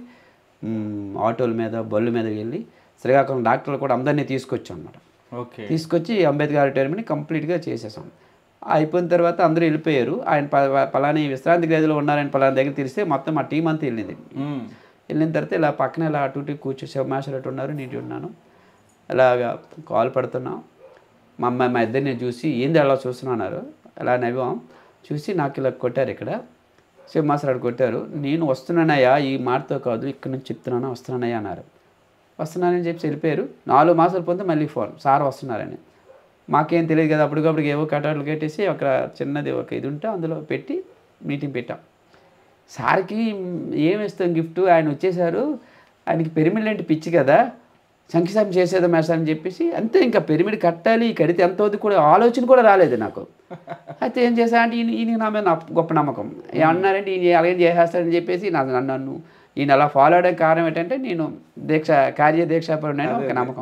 ఆటోల మీద బళ్ళు మీద వెళ్ళి శ్రీకాకుళం డాక్టర్లు కూడా అందరినీ తీసుకొచ్చాం అన్నమాట. తీసుకొచ్చి అంబేద్కర్ ఆడిటోరియంని కంప్లీట్గా చేసేసాం. అయిపోయిన తర్వాత అందరూ వెళ్ళిపోయారు. ఆయన పలాని విశ్రాంతి గదిలో ఉన్నారని పలానా దగ్గర తెలిస్తే మొత్తం మా టీం అంతా వెళ్ళింది. వెళ్ళిన తర్వాత ఇలా పక్కన ఇలా అటు ఇటు కూర్చొని శివమాస్టర్ అటు ఉన్నారు, నీటి ఉన్నాను, ఇలాగా కాల్ పడుతున్నాం. మా ఇద్దరిని చూసి ఏంది అలా చూస్తున్నారు, అలా నవ్వాం. చూసి నాకు ఇలా కొట్టారు, ఇక్కడ శివమాస్టర్ అటు కొట్టారు. నేను వస్తున్నానయ్యా, ఈ మాటతో కాదు ఇక్కడ నుంచి చెప్తున్నాను, వస్తున్నానయ్యా అన్నారు. వస్తున్నానని చెప్పి వెళ్ళిపోయారు. 4 మాసాలు పొంది మళ్ళీ ఫోన్, సార్ వస్తున్నారని. మాకేం తెలియదు కదా, అప్పటికప్పుడు ఏవో కటాట్లు కట్టేసి ఒక చిన్నది ఒక ఇది ఉంటే అందులో పెట్టి మీటింగ్ పెట్టాం. సార్కి ఏమి ఇస్తాం గిఫ్ట్, ఆయన వచ్చేసారు. ఆయనకి పిరమిడ్ అంటే పిచ్చి కదా, సంక్షేమం చేసేదా మేస్టర్ అని చెప్పేసి అంతే. ఇంకా పిరమిడ్ కట్టాలి, కడితే ఎంత అవుతుంది కూడా ఆలోచన కూడా రాలేదు నాకు. అయితే ఏం చేశా అంటే ఈయన నా మీద గొప్ప నమ్మకం. ఏమన్నారంటే ఈయన అలాగే చేసేస్తాడని చెప్పేసి నన్ను ఈయన అలా ఫాలో అవడానికి కారణం ఏంటంటే నేను కార్యదీక్షాపరుడైన ఒక నమ్మకం.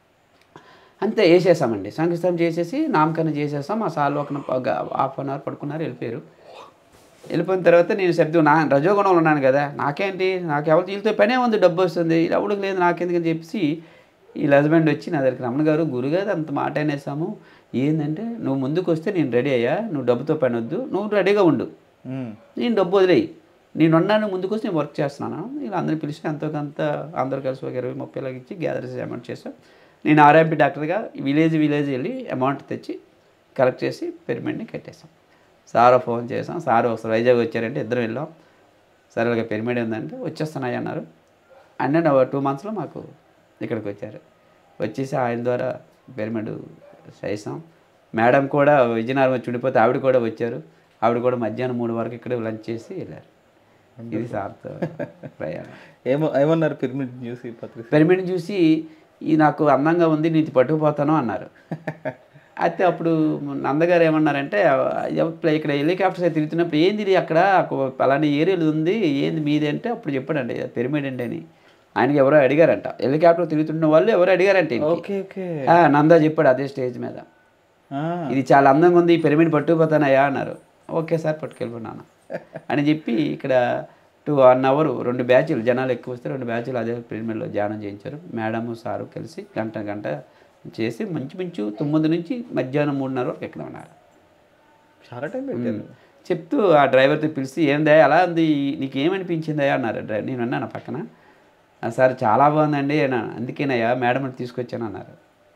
అంతే వేసేసామండి, సంక్షేమం చేసేసి నామకరణం చేసేసాం. ఆ సార్లు ఒక 1/2 hour పడుకున్నారు, వెళ్ళిపోయారు. వెళ్ళిపోయిన తర్వాత నేను శబ్దం రజోగుణంలో ఉన్నాను కదా, నాకేంటి, నాకు ఎవరు వీళ్ళతో పనే ఉంది, డబ్బు వస్తుంది, ఎవరికి లేదు నాకెందుకని చెప్పేసి వీళ్ళ హస్బెండ్ వచ్చి నా దగ్గరికి, రమణ గారు గురుగారు అంత మాట అనేసాము, ఏంటంటే నువ్వు ముందుకు వస్తే నేను రెడీ అయ్యా, నువ్వు డబ్బుతో పని వద్దు, నువ్వు రెడీగా ఉండు, నేను డబ్బు వదిలేయి, నేనున్నాను, ముందుకు వచ్చి నేను వర్క్ చేస్తున్నాను. వీళ్ళు అందరిని పిలిచి ఎంతో కొంత అందరు కలిసి ఒక 20-30 లాగా ఇచ్చి గ్యాదర్ చేసి అమౌంట్ చేసాం. నేను ఆర్ఎంపీ డాక్టర్గా విలేజ్ వెళ్ళి అమౌంట్ తెచ్చి కలెక్ట్ చేసి పిరమిడ్ని కట్టేసాం. సార్ ఫోన్ చేసాం, సార్ ఒకసారి వైజాగ్ వచ్చారంటే ఇద్దరం వెళ్ళాం. సరే పిరమిడ్ ఏంటంటే వచ్చేస్తున్నాయి అన్నారు. అండ్ 2 monthsలో మాకు ఇక్కడికి వచ్చారు. వచ్చేసి ఆయన ద్వారా పిరమిడ్ చేసాం. మేడం కూడా విజయనగరం వచ్చి ఉండిపోతే ఆవిడ కూడా వచ్చారు. ఆవిడ కూడా మధ్యాహ్నం 3 వరకు ఇక్కడ లంచ్ చేసి వెళ్ళారు. ఇది సార్తో ప్రయాణం. ఏమన్నారు పిరమిడ్ చూసి? పిరమిడ్ చూసి ఈ నాకు అందంగా ఉంది, నీతి పట్టుకుపోతాను అన్నారు. అయితే అప్పుడు నందగారు ఏమన్నారంటే ఇక్కడ హెలికాప్టర్స్ తిరుగుతున్నప్పుడు ఏంది ఇది అక్కడ అలాంటి ఏరియాలు ఉంది, ఏంది మీది అంటే అప్పుడు చెప్పాడండి పిరమిడ్ అండి అని. ఆయనకి ఎవరో అడిగారంట, హెలికాప్టర్ తిరుగుతున్న వాళ్ళు ఎవరో అడిగారంటే నందా చెప్పాడు అదే స్టేజ్ మీద, ఇది చాలా అందంగా ఉంది, ఈ పిరమిడ్ పట్టుకుపోతానయ్యా అన్నారు. ఓకే సార్ పట్టుకెళ్ళిపోయినాను అని చెప్పి ఇక్కడ 1 అవర్ 2 బ్యాచ్లు జనాలు ఎక్కువ వస్తే 2 బ్యాచ్లు అదే పిరమిడ్లో ధ్యానం చేయించారు. మేడము సారు కలిసి గంట చేసి మంచి 9 నుంచి మధ్యాహ్నం 3:30 వరకు ఎక్కడ ఉన్నారు. చాలా టైం పెట్టారు. చెప్తూ ఆ డ్రైవర్తో పిలిచి ఏందా అలా ఉంది, నీకు ఏమనిపించిందా అన్నారు. నేను అన్నాను పక్కన, సార్ చాలా బాగుందండి అన్నాను. అందుకేనయ్యా మేడం తీసుకొచ్చాను అన్నారు.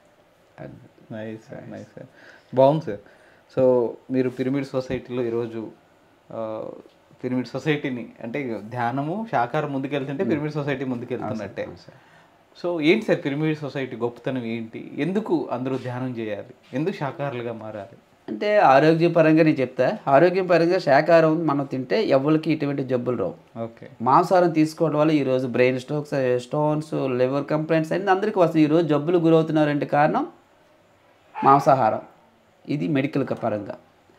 నైస్ సార్, నైస్ సార్, బాగుంది సార్. సో మీరు పిరమిడ్ సొసైటీలో ఈరోజు పిరమిడ్ సొసైటీని అంటే ధ్యానము శాకాహారం ముందుకెళ్తుంటే పిరమిడ్ సొసైటీ ముందుకెళ్తున్నట్టే. సో ఏంటి సార్ పిరమిడ్ సొసైటీ గొప్పతనం ఏంటి? ఎందుకు అందరూ ధ్యానం చేయాలి? ఎందుకు శాకాహారులుగా మారాలి? అంటే ఆరోగ్యపరంగా నేను చెప్తా. ఆరోగ్యపరంగా శాకాహారం మనం తింటే ఎవరికి ఇటువంటి జబ్బులు రావు. ఓకే. మాంసాహారం తీసుకోవడం వల్ల ఈరోజు బ్రెయిన్ స్టోన్స్, లివర్ కంప్లైంట్స్ అన్నీ అందరికీ వస్తాయి. ఈరోజు జబ్బులు గురవుతున్నారంటే కారణం మాంసాహారం. ఇది మెడికల్ పరంగా.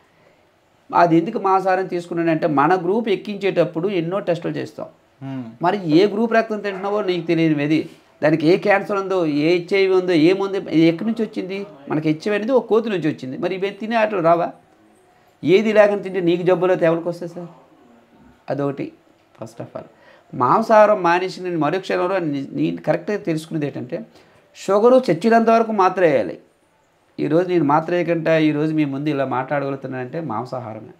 అది ఎందుకు మాంసాహారం తీసుకున్నానంటే మన గ్రూప్ ఎక్కించేటప్పుడు ఎన్నో టెస్టులు చేస్తాం. మరి ఏ గ్రూప్ రక్తం తింటున్నావో నీకు తెలియనిది, దానికి ఏ క్యాన్సర్ ఉందో, ఏ హెచ్ఐవి ఉందో, ఏముంది, ఎక్కడి నుంచి వచ్చింది, మనకి హెచ్ఐవి అనేది ఒక కోతి నుంచి వచ్చింది. మరి ఇవి తినే ఆటలు రావా? ఏది లేకుండా తింటే నీకు జబ్బులో ఎవరికి వస్తాయి సార్? అదొకటి. ఫస్ట్ ఆఫ్ ఆల్ మాంసాహారం మానేసి నేను మరుక్షణంలో నేను కరెక్ట్గా తెలుసుకునేది ఏంటంటే షుగరు చచ్చినంత వరకు మాత్ర వేయాలి. ఈరోజు నేను మాత్ర వేయకుండా ఈరోజు మీ ముందు ఇలా మాట్లాడగలుగుతున్నానంటే మాంసాహారమే.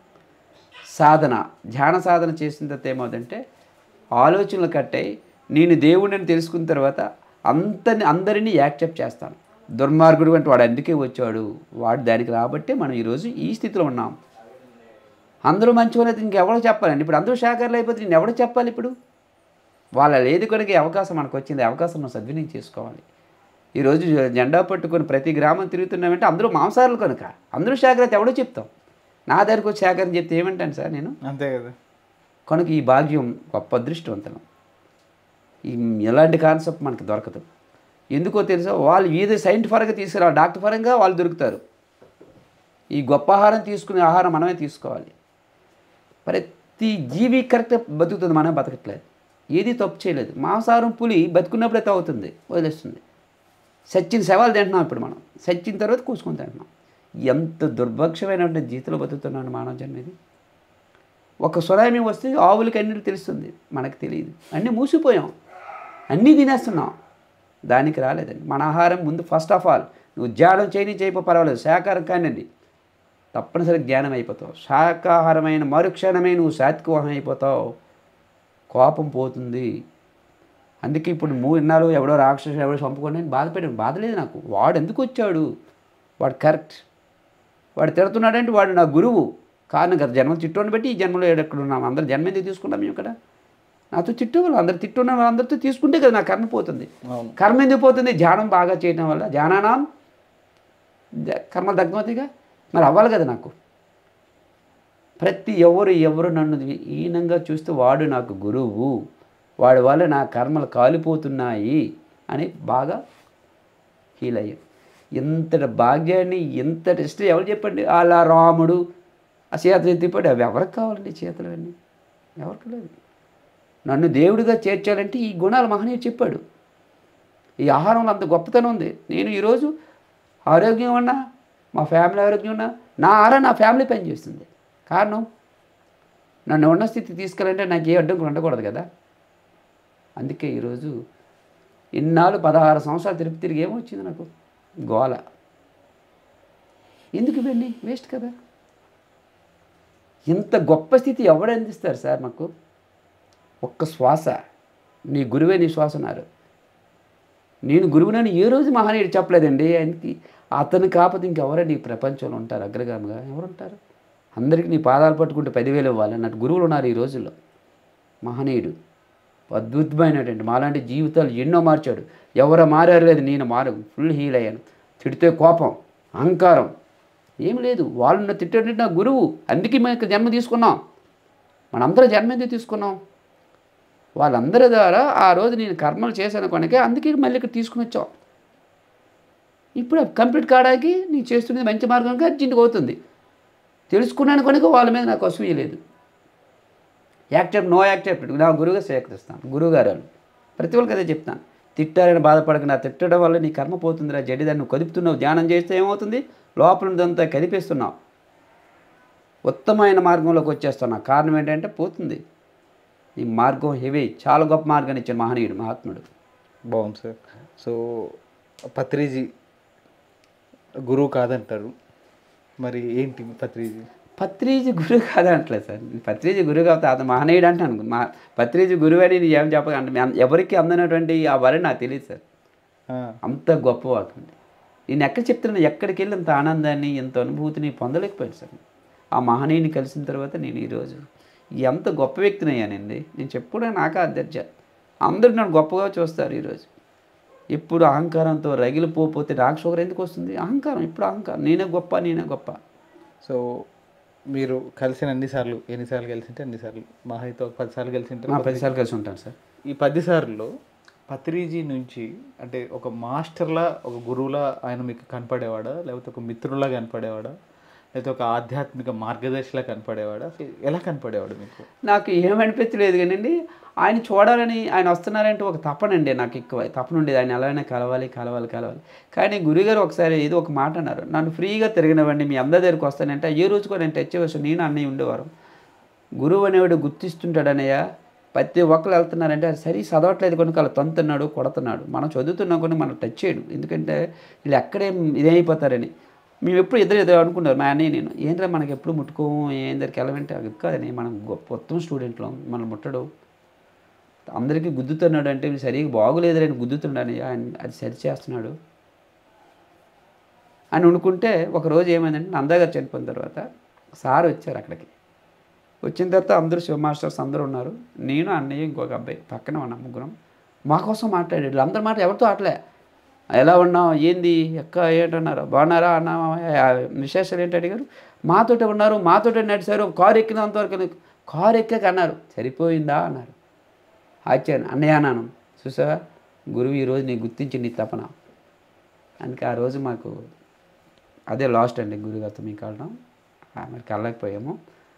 సాధన, ధ్యాన సాధన చేసిన తర్వాత ఏమవుతుందంటే ఆలోచనలు కట్టాయి. నేను దేవుడిని తెలుసుకున్న తర్వాత అందరినీ యాక్సెప్ట్ చేస్తాను. దుర్మార్గుడు అంటే వాడు అందుకే వచ్చాడు, వాడు దానికి రాబట్టే మనం ఈరోజు ఈ స్థితిలో ఉన్నాం. అందరూ మంచివాళ్ళైతే ఇంకెవరో చెప్పాలండి. ఇప్పుడు అందరూ శాఖారులు అయిపోతే నేను ఎవడో చెప్పాలి? ఇప్పుడు వాళ్ళ లేదు కనుక అవకాశం మనకు వచ్చింది, అవకాశం మనం సద్వినియోగం చేసుకోవాలి. ఈరోజు జెండా పట్టుకొని ప్రతి గ్రామం తిరుగుతున్నామంటే అందరూ మాంసాహారులు కనుక, అందరూ శాఖరైతే ఎవడో చెప్తాం. నా దగ్గరకు వచ్చి శాఖని చెప్తే ఏమంటాను సార్ నేను? అంతే కదా. కనుక ఈ భాగ్యం గొప్ప అదృష్టవంతులం. ఎలాంటి కాన్సెప్ట్ మనకు దొరకదు. ఎందుకో తెలుసా, వాళ్ళు ఏదో సైంటిఫిక్గా తీసుకురా, డాక్టర్ పరంగా వాళ్ళు దొరుకుతారు. ఈ గొప్ప ఆహారం తీసుకునే ఆహారం మనమే తీసుకోవాలి. ప్రతి జీవి కరెక్ట్గా బతుకుతుంది, మనమే బతకట్లేదు. ఏది తప్పు చేయలేదు. మాంసాహారం పులి బతుకున్నప్పుడే తాగుతుంది, వదిలేస్తుంది. సచ్చిన శవాలు తింటున్నాం ఇప్పుడు మనం, సచ్చిన తర్వాత కూసుకొని తింటున్నాం. ఎంత దుర్భక్షమైనటువంటి జీవితంలో బతుకుతున్నాను మానవ జన్మది. ఒక సునామీ వస్తే ఆవులకి అన్నిటి తెలుస్తుంది, మనకు తెలియదు. అన్నీ మూసిపోయాం, అన్నీ తినేస్తున్నాం. దానికి రాలేదండి. మన ఆహారం ముందు ఫస్ట్ ఆఫ్ ఆల్ నువ్వు ధ్యానం చేయపో పర్వాలేదు, శాకాహారం కానివ్వండి, తప్పనిసరిగా జ్ఞానం అయిపోతావు. శాకాహారమైన మరుక్షణమే నువ్వు సాత్వికవాహం అయిపోతావు, కోపం పోతుంది. అందుకే ఇప్పుడు 3 నెలలు ఎవడో రాక్షసుడు ఎవడో చంపుకోండి అని బాధపడాను. బాధలేదు నాకు. వాడు ఎందుకు వచ్చాడు, వాడు కరెక్ట్, వాడు తిడుతున్నాడంటే వాడు నా గురువు. కారణం కదా, జన్మ తిట్టుని బట్టి ఈ జన్మలో ఎక్కడ ఉన్నాం. అందరు జన్మ ఎందుకు తీసుకున్నాం మేము ఇక్కడ? నాతో తిట్టేవాళ్ళు అందరు తిట్టున్న వాళ్ళందరితో తీసుకుంటే కదా నా కర్మ పోతుంది. కర్మ ఎందుకు పోతుంది? ధ్యానం బాగా చేయడం వల్ల. ధ్యానానం కర్మ దగ్మతిగా మరి అవ్వాలి కదా నాకు. ప్రతి ఎవరు నన్ను హీనంగా చూస్తే వాడు నాకు గురువు, వాడి వల్ల నా కర్మలు కాలిపోతున్నాయి అని బాగా ఫీల్ అయ్యాను. ఎంతటి భాగ్యాన్ని, ఎంతటి ఇష్టం ఎవరు చెప్పండి? అలా రాముడు ఆ చేతులు ఎత్తిపడి అవి ఎవరికి కావాలండి? చేతులు అవన్నీ ఎవరికి లేదు. నన్ను దేవుడిగా చేర్చాలంటే ఈ గుణాలు మహనీయుడు చెప్పాడు. ఈ ఆహారంలో అంత గొప్పతనం ఉంది. నేను ఈరోజు ఆరోగ్యం ఉన్నా, మా ఫ్యామిలీ ఆరోగ్యం ఉన్నా, నా ఆహారం నా ఫ్యామిలీ పనిచేస్తుంది. కారణం నన్ను ఉన్న స్థితి తీసుకెళ్ళాలంటే నాకు ఏ అడ్డంకులు ఉండకూడదు కదా. అందుకే ఈరోజు ఇన్నాళ్ళు 16 సంవత్సరాలు తిరిగి ఏమొచ్చింది నాకు? గోల. ఎందుకు ఇవన్నీ వేస్ట్ కదా. ఇంత గొప్ప స్థితి ఎవడు అందిస్తారు సార్ మాకు? ఒక్క శ్వాస. నీ గురువే నీ శ్వాస అన్నారు. నేను గురువునని ఏ రోజు మహనీయుడు చెప్పలేదండి. ఆయనకి అతను కాకపోతే ఇంకెవరండి ఈ ప్రపంచంలో ఉంటారు అగ్రగామిగా? ఎవరుంటారు? అందరికీ నీ పాదాలు పట్టుకుంటే 10,000 ఇవ్వాలి అన్నట్టు గురువులు ఉన్నారు ఈ రోజుల్లో. మహనీయుడు అద్భుతమైనటువంటి మాలాంటి జీవితాలు ఎన్నో మార్చాడు. ఎవరు మారారు లేదు, నేను ఫుల్ హీల్ అయ్యాను. తిడితే కోపం, అహంకారం ఏం లేదు. వాళ్ళు తిట్టేటట్టు నా గురువు, అందుకే మేము జన్మ తీసుకున్నాం. మనందరూ జన్మ ఎందుకు తీసుకున్నాం? వాళ్ళందరి ద్వారా ఆ రోజు నేను కర్మలు చేశాను కనుక అందుకే మళ్ళీ ఇక్కడ తీసుకుని వచ్చాం. ఇప్పుడు కంప్లీట్ కావడానికి నేను చేస్తున్నది మంచి మార్గం కనుక అర్జెంట్గా అవుతుంది. తెలుసుకున్నాను కనుక వాళ్ళ మీద నాకు అసూయ లేదు. నో యాక్సెప్ట్ నా గురువుగా స్వీకరిస్తాను. గురువుగారు ప్రతి ఒక్కరికి అదే చెప్తాను. తిట్టారని బాధపడకుండా, తిట్టడం వల్ల నీ కర్మ పోతుందిరా, జడ్డిదాన్ని నువ్వు కదుపుతున్నావు. ధ్యానం చేస్తే ఏమవుతుంది? లోపలదంతా కదిపిస్తున్నావు, ఉత్తమమైన మార్గంలోకి వచ్చేస్తున్నావు. కారణం ఏంటంటే పోతుంది ఈ మార్గం. హెవీ, చాలా గొప్ప మార్గాన్ని ఇచ్చాడు మహనీయుడు, మహాత్ముడు. బాగుంది సార్. సో పత్రిజీ గురువు కాదంటారు, మరి ఏంటి పత్రిజీ? పత్రిజీ గురువు కాదంటలేదు సార్. పత్రిజీ గురువు కాబట్టి అతను మహనీయుడు అంటాను. పత్రిజీ గురువు అని నేను ఏం చెప్పకంటే ఎవరికి అందనటువంటి ఆ వరి నాకు తెలియదు సార్. అంత గొప్పవాడు. నేను ఎక్కడ చెప్తున్నాను, ఎక్కడికి వెళ్ళి అంత ఆనందాన్ని, ఎంత అనుభూతిని పొందలేకపోయాను సార్. ఆ మహనీయుని కలిసిన తర్వాత నేను ఈరోజు ఎంత గొప్ప వ్యక్తిని అయ్యానండి. నేను చెప్పుకోవడానికి నాకే అధ్యక్ష. అందరూ నన్ను గొప్పగా చూస్తారు ఈరోజు. ఇప్పుడు అహంకారంతో రగిలిపోతే నాకు షుగర్ ఎందుకు వస్తుంది? అహంకారం, ఇప్పుడు అహంకారం, నేనే గొప్ప, నేనే గొప్ప. సో మీరు కలిసిన ఎన్నిసార్లు కలిసింటే అన్నిసార్లు? మహా అయితే ఒక 10 సార్లు కలిసి ఉంటారు. 10 సార్లు కలిసి ఉంటాను సార్. ఈ 10 సార్లు పత్రిజీ నుంచి అంటే ఒక మాస్టర్లా, ఒక గురువులా ఆయన మీకు కనపడేవాడా, లేకపోతే ఒక మిత్రులా కనపడేవాడా, లేకపోతే ఒక ఆధ్యాత్మిక మార్గదర్శిలా కనపడేవాడా? ఎలా కనపడేవాడు మీకు? నాకు ఏమనిపించలేదు కానండి, ఆయన చూడాలని, ఆయన వస్తున్నారంటే ఒక తపనండి, నాకు ఎక్కువ తపన ఉండేది. ఆయన ఎలాగైనా కలవాలి. కానీ గురుగారు ఒకసారి ఏదో ఒక మాట అన్నారు, నన్ను ఫ్రీగా తిరిగినవ్వండి, మీ అందరి దగ్గరికి వస్తానంటే ఏ రోజు కూడా నేను టచ్ అవ్వచ్చు. నేను అన్నయ్య ఉండేవారు. గురువు అనేవాడు గుర్తిస్తుంటాడు అన్నయ్య. ప్రతి ఒక్కరు వెళ్తున్నారంటే అది సరి చదవట్లేదు కనుక వాళ్ళు తంతున్నాడు, కొడుతున్నాడు. మనం చదువుతున్నాం కొన్ని మనం టచ్ చేయడు, ఎందుకంటే వీళ్ళు ఎక్కడేం ఇదైపోతారని. మేము ఎప్పుడు ఇద్దరు అనుకున్నారు మా అన్నయ్య నేను, ఏంటంటే మనకి ఎప్పుడు ముట్టుకోము, ఏం దగ్గరికి వెళ్ళమంటే అది కాదని, మనం గొప్ప ఉత్తమ స్టూడెంట్లో మనం ముట్టడు, అందరికీ గుద్దుతున్నాడు అంటే సరిగ్గా బాగోలేదని గుద్దుతున్నాడు, ఆయన అది సరి చేస్తున్నాడు అని అనుకుంటే. ఒకరోజు ఏమైందంటే నందగారు చనిపోయిన తర్వాత సార్ వచ్చారు అక్కడికి. వచ్చిన తర్వాత అందరూ శివ మాస్టర్స్ అందరూ ఉన్నారు, నేను అన్నయ్య ఇంకొక అబ్బాయి పక్కన ఉన్నాం, ముగ్గురం. మా కోసం మాట్లాడాడు. అందరి మాట ఎవరితో ఆటలే. ఎలా ఉన్నావు, ఏంది, ఎక్క ఏంటన్నారు, బాగున్నారా అన్న, విశేషాలు ఏంటి అడిగారు. మాతోటే ఉన్నారు, మాతోటే నడిచారు, కారు ఎక్కినంతవరకు. కారు ఎక్కాక అన్నారు సరిపోయిందా అన్నారు. ఆచార్య అన్నయ్య అన్నాను, చూసా గురువు ఈరోజు నీ గుర్తించి నీ తపన. అందుకే ఆ రోజు మాకు అదే లాస్ట్ అండి గురుగారితో మీకు కలడం. మరి కలలేకపోయాము.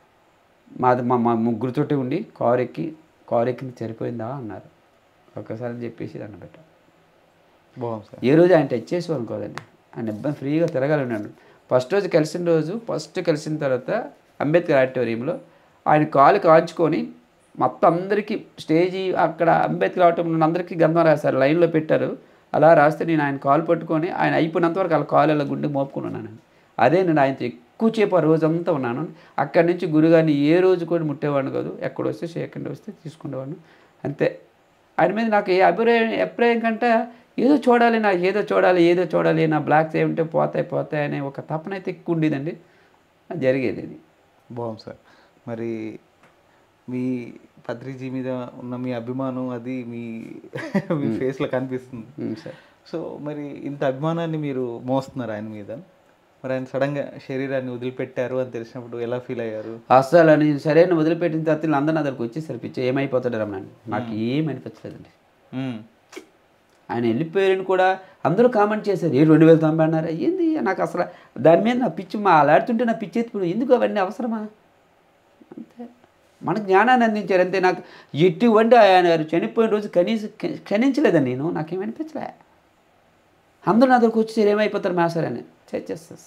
మా ముగ్గురితోటి ఉండి కారు ఎక్కి సరిపోయిందా అన్నారు. ఒక్కసారి చెప్పేసి దండం పెట్టాను. బాగుంది సార్. ఏ రోజు ఆయన టచ్ చేసేవారు కదండి, ఆయన ఇబ్బంది ఫ్రీగా తిరగాలన్నాడు. ఫస్ట్ కలిసిన తర్వాత అంబేద్కర్ ఆడిటోరియంలో ఆయన కాలు కాల్చుకొని మొత్తం అందరికీ స్టేజీ అక్కడ అంబేద్కర్ ఆడిటోరియం అందరికీ గంధం రాశారు, లైన్లో పెట్టారు. అలా రాస్తే నేను ఆయన కాలు పట్టుకొని ఆయన అయిపోయినంతవరకు వాళ్ళ కాలు అలా గుండె మోపుకొని ఉన్నాను. అదే నేను ఆయనతో ఎక్కువసేపు ఆ రోజంతా ఉన్నాను. అక్కడి నుంచి గురుగారిని ఏ రోజు కూడా ముట్టేవాడిని కాదు. ఎక్కడ వస్తే సెకండ్ వస్తే తీసుకునేవాడిని అంతే. ఆయన మీద నాకు ఏ అభిప్రాయం కంటే ఏదో చూడాలి, నా బ్లాక్స్ ఏమిటో పోతాయి అనే ఒక తపన అయితే ఎక్కువ ఉండేదండి. అది జరిగేది ఇది. బాగుంది సార్. మరి మీ పత్రిజీ మీద ఉన్న మీ అభిమానం అది మీ ఫేస్లో కనిపిస్తుంది సార్. సో మరి ఇంత అభిమానాన్ని మీరు మోస్తున్నారు ఆయన మీద. మరి ఆయన సడన్గా శరీరాన్ని వదిలిపెట్టారు అని తెలిసినప్పుడు ఎలా ఫీల్ అయ్యారు? అసలు నేను సరైన వదిలిపెట్టిన తర్వాత అందరూ నా దగ్గరకు వచ్చేసరి పిచ్చి ఏమైపోతాడు రమ్మని నాకు ఏం అనిపించలేదండి. ఆయన వెళ్ళిపోయారని కూడా అందరూ కామెంట్ చేశారు, 2090 అన్నారు. ఏంది నాకు అసలు దాని మీద నా పిచ్చి అలాడుతుంటే నా పిచ్చి ఎత్తిపోయి ఎందుకు అవన్నీ అవసరమా? అంతే, మన జ్ఞానాన్ని అందించారు అంతే. నాకు ఎటువంటి ఆయన చనిపోయిన రోజు కనీసం క్షణించలేదండి నేను, నాకేమనిపించలే. అందరూ నా దగ్గరకు వచ్చి ఏమైపోతారు మాస్టర్ అని చేసేస్తా.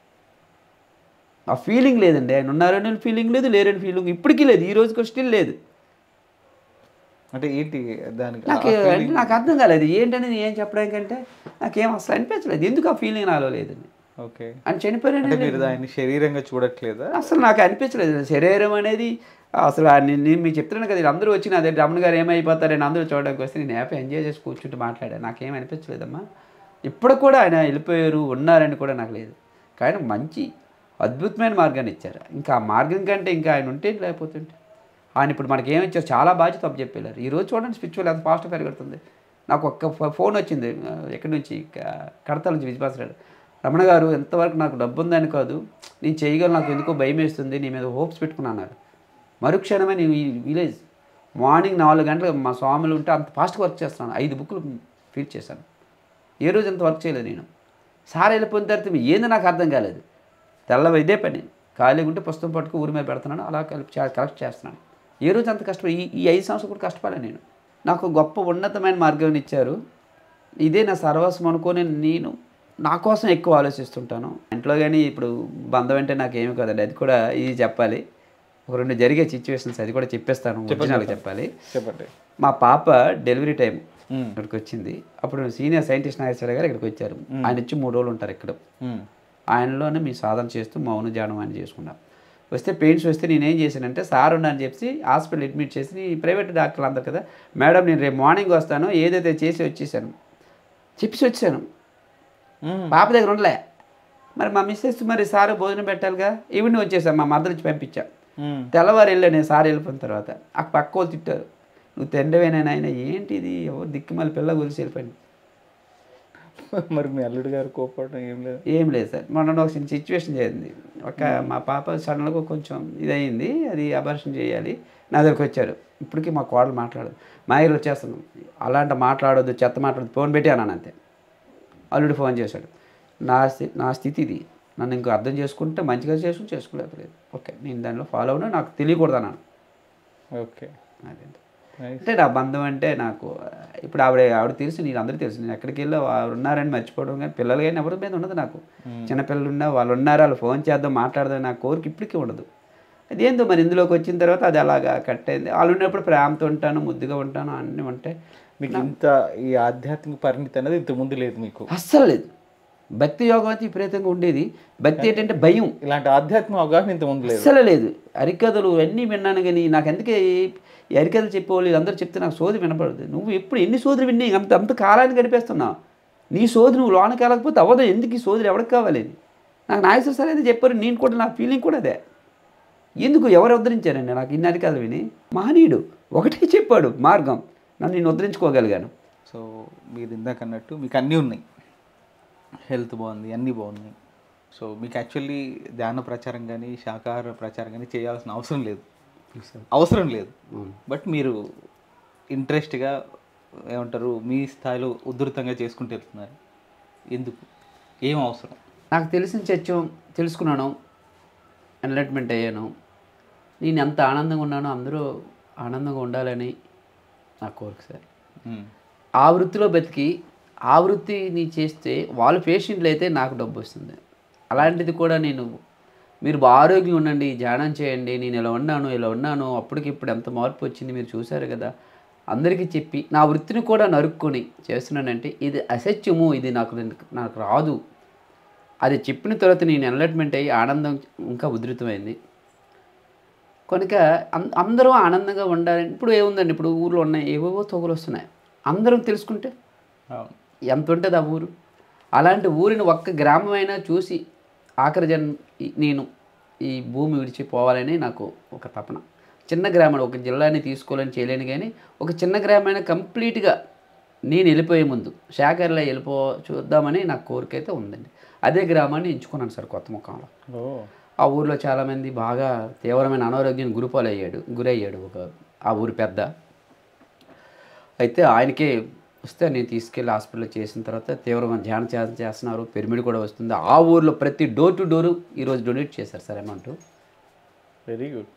ఆ ఫీలింగ్ లేదండి, ఆయన ఉన్నారని ఫీలింగ్ లేదు, లేరని ఫీలింగ్ ఇప్పటికీ లేదు, ఈ రోజుకి స్టిల్ లేదు. అంటే ఏంటి దానికి నాకు అర్థం కాలేదు ఏంటనేది ఏం చెప్పడానికంటే నాకేం అసలు అనిపించలేదు, ఎందుకు ఆ ఫీలింగ్ నాలో లేదండి. ఓకే, ఆయన చనిపోయారని మీరు ఆయన శరీరంగా చూడట్లేదా? అసలు నాకు అనిపించలేదు. శరీరం అనేది అసలు నేను మీకు చెప్తున్నాను కదా, అందరూ వచ్చి నా దగ్గర రమణ గారు ఏమైపోతారని అందరూ చూడడానికి వస్తే నేను హ్యాపీ ఎంజాయ్ చేసి కూర్చుంటూ మాట్లాడాను. నాకేం అనిపించలేదమ్మా. ఇప్పుడు కూడా ఆయన వెళ్ళిపోయారు ఉన్నారని కూడా నాకు లేదు. కానీ మంచి అద్భుతమైన మార్గాన్ని ఇచ్చారు. ఇంకా ఆ మార్గం కంటే ఇంకా ఆయన ఉంటే లేకపోతుంటే ఆయన ఇప్పుడు మనకి ఏమి ఇచ్చారు, చాలా బాధ్యత అప్పు చెప్పారు. ఈరోజు చూడండి స్పిరిచువల్ ఎంత ఫాస్ట్గా పెరుగుతుంది. నాకు ఒక్క ఫోన్ వచ్చింది ఎక్కడి నుంచి, కడతాల నుంచి విజయపాసరాడు. రమణ గారు ఎంతవరకు నాకు డబ్బు ఉందని కాదు, నేను చేయగలను, నాకు ఎందుకో భయం వేస్తుంది, నీ మీద హోప్స్ పెట్టుకున్నాను. మరుక్షణమే నేను ఈ విలేజ్ మార్నింగ్ 4 గంటలకు మా స్వాములు ఉంటే అంత ఫాస్ట్గా వర్క్ చేస్తున్నాను. 5 బుక్లు ఫీడ్ చేశాను. ఏ రోజు అంత వర్క్ చేయలేదు నేను. సార్ వెళ్ళిపోయిన తర్వాత ఏంది నాకు అర్థం కాలేదు. ఇదే పని, ఖాళీగా ఉంటే పుస్తకం పట్టుకు ఊరి మీద పెడుతున్నాను, అలా కలెక్ట్ చేస్తున్నాను. ఏ రోజు అంత కష్టపడి ఈ 5 సంవత్సరాలు కూడా కష్టపడలే నేను. నాకు గొప్ప ఉన్నతమైన మార్గం ఇచ్చారు. ఇదే నా సర్వస్వం అనుకొని నేను నా కోసం ఎక్కువ ఆలోచిస్తుంటాను. ఇంట్లో కానీ ఇప్పుడు బంధం అంటే నాకు ఏమి కాదండి, అది కూడా ఇది చెప్పాలి. ఒక 2 జరిగే సిచ్యువేషన్స్ అది కూడా చెప్పేస్తాను, ఒరిజినల్గా చెప్పాలి. చెప్పండి. మా పాప డెలివరీ టైం ఇక్కడికి వచ్చింది. అప్పుడు సీనియర్ సైంటిస్ట్ నాగేశ్వర గారు ఇక్కడికి వచ్చారు. ఆయన వచ్చి 3 రోజులు ఉంటారు ఇక్కడ. ఆయనలోనే మీ సాధన చేస్తూ మౌన జానం అని చేసుకున్నాం. వస్తే పెయిన్స్ వస్తే నేనేం చేశానంటే, సార్ ఉండని చెప్పి హాస్పిటల్ అడ్మిట్ చేసి, ప్రైవేట్ డాక్టర్లు అందరు కదా, మేడం నేను రేపు మార్నింగ్ వస్తాను, ఏదైతే చేసి వచ్చేసాను చెప్పేసి వచ్చాను. పాప దగ్గర ఉండలే. మరి మా మిస్సెస్ మరి సార్ భోజనం పెట్టాలిగా, ఈవినింగ్ వచ్చేసాను, మా మదర్ నుంచి పంపించా. తెల్లవారు వెళ్ళా నేను, సార్ వెళ్ళిపోయిన తర్వాత ఆ పక్క వాళ్ళు తిట్టారు, నువ్వు తండ్రివేనా ఆయన, ఏంటి ఇది ఎవరు దిక్కు మళ్ళీ పిల్ల గురించి వెళ్ళిపోయింది. మరి మీ అల్లుడు గారు కోపడడం ఏం లేదు సార్. మొన్న ఒక సిచ్యువేషన్ చేసింది, మా పాప సడన్గా కొంచెం ఇదయింది, అది అబార్షన్ చేయాలి, నా దగ్గరికి వచ్చారు. ఇప్పటికీ మా కోడలు మాట్లాడదు, మా దగ్గర వచ్చేస్తున్నాం, అలాంటి మాట్లాడొద్దు, చెత్త మాట్లాడదు, ఫోన్ పెట్టి అన్నాను అంతే. అల్లుడు ఫోన్ చేశాడు, నా స్థితి ఇది, నన్ను ఇంకో అర్థం చేసుకుంటే మంచిగా చేసుకోలేదు. ఓకే, నేను దానిలో ఫాలో అవునా, నాకు తెలియకూడదు అన్నాను. ఓకే, అదే అంటే నా బంధం అంటే నాకు ఇప్పుడు ఆవిడ తెలుసు, నేను అందరికీ తెలుసు. నేను ఎక్కడికి వెళ్ళి వాళ్ళు ఉన్నారని మర్చిపోవడం కానీ, పిల్లలు కానీ ఎవరి మీద ఉండదు నాకు. చిన్నపిల్లలు ఉన్నా వాళ్ళు ఉన్నారు, వాళ్ళు ఫోన్ చేద్దాం మాట్లాడదాం నా కోరిక ఇప్పటికీ ఉండదు. అదేందో మరి ఇందులోకి వచ్చిన తర్వాత అది అలాగా కట్ అయింది. వాళ్ళు ఉన్నప్పుడు ప్రేమతో ఉంటాను, ముద్దుగా ఉంటాను, అన్నీ ఉంటాయి. మీకు ఇంత ఈ ఆధ్యాత్మిక పరిణితి అనేది ఇంతకుముందు లేదు మీకు? అస్సలు లేదు. భక్తి యోగం అయితే విపరీతంగా ఉండేది. భక్తి ఏంటంటే భయం. ఇలాంటి ఆధ్యాత్మిక అవగాహన ఇంతకుముందు లేదు, అస్సలు లేదు. అరికథలు అన్నీ విన్నాను కానీ నాకు అందుకే ఈ అరికథలు చెప్పేవాళ్ళు వీళ్ళందరూ చెప్తే నాకు సోది వినపడదు. నువ్వు ఎప్పుడు ఎన్ని సోదులు విన్నీ అంత కాలాన్ని గడిపేస్తున్నావు, నీ సోది నువ్వు లోనకి వెళ్ళకపోతే అవ్వదు. ఎందుకు ఈ సోదులు ఎవరికి కావాలి? నాకు నాగేశ్వర సార్ అయితే చెప్పారు, నేను కూడా నా ఫీలింగ్ కూడా అదే. ఎందుకు ఎవరు ఉద్ధరించారండి నాకు ఇన్ని అరికథలు విని? మహనీయుడు ఒకటే చెప్పాడు మార్గం, నన్ను నేను ఉద్ధరించుకోగలిగాను. సో మీరు ఇందాక అన్నట్టు మీకు అన్నీ ఉన్నాయి, హెల్త్ బాగుంది, అన్నీ బాగున్నాయి. సో మీకు యాక్చువల్లీ ధ్యాన ప్రచారం కానీ శాకాహార ప్రచారం కానీ చేయాల్సిన అవసరం లేదు. బట్ మీరు ఇంట్రెస్ట్గా ఏమంటారు మీ స్థాయిలో ఉధృతంగా చేసుకుంటూ వెళ్తున్నారు. ఎందుకు, ఏం అవసరం? నాకు తెలిసిన సత్యం తెలుసుకున్నాను, ఎన్లైట్మెంట్ అయ్యాను. నేను ఎంత ఆనందంగా ఉన్నానో అందరూ ఆనందంగా ఉండాలని నా కోరిక సార్. ఆ వృత్తిలో బతికి ఆ వృత్తిని చేస్తే వాళ్ళు పేషెంట్లు అయితే నాకు డబ్బు వస్తుంది. అలాంటిది కూడా నేను మీరు ఆరోగ్యంగా ఉండండి, ధ్యానం చేయండి, నేను ఇలా ఉన్నాను, అప్పటికిప్పుడు ఎంత మార్పు వచ్చింది మీరు చూశారు కదా, అందరికీ చెప్పి నా వృత్తిని కూడా నరుక్కొని చేస్తున్నానంటే ఇది అసత్యము, ఇది నాకు రాదు. అది చెప్పిన తర్వాత నేను ఎన్లైట్మెంట్ అయ్యి ఆనందం ఇంకా ఉధృతమైంది. కనుక అందరూ ఆనందంగా ఉండాలని. ఇప్పుడు ఏముందండి, ఇప్పుడు ఊర్లో ఉన్నాయి ఏవేవో తోగులు వస్తున్నాయి, అందరం తెలుసుకుంటే ఎంత ఉంటుంది ఆ ఊరు. అలాంటి ఊరిని ఒక్క గ్రామమైనా చూసి ఆఖరి నేను ఈ భూమి విడిచిపోవాలని నాకు ఒక తపన. చిన్న గ్రామం, ఒక జిల్లాని తీసుకోవాలని చేయలేను కానీ ఒక చిన్న గ్రామైనా కంప్లీట్గా నేను వెళ్ళిపోయే ముందు శాఖర్లో చూద్దామని నాకు కోరిక అయితే ఉందండి. అదే గ్రామాన్ని ఎంచుకున్నాను సార్ కొత్త ముఖంలో. ఆ ఊరిలో చాలామంది బాగా తీవ్రమైన అనారోగ్యం గురయ్యాడు ఆ ఊరి పెద్ద. అయితే ఆయనకే వస్తే నేను తీసుకెళ్ళి హాస్పిటల్లో చేసిన తర్వాత తీవ్రమైన ధ్యానం చేస్తున్నారు, పిరమిడ్ కూడా వస్తుంది. ఆ ఊర్లో ప్రతి డోర్ టు డోరు ఈరోజు డొనేట్ చేశారు సార్ అమౌంట్. Very good.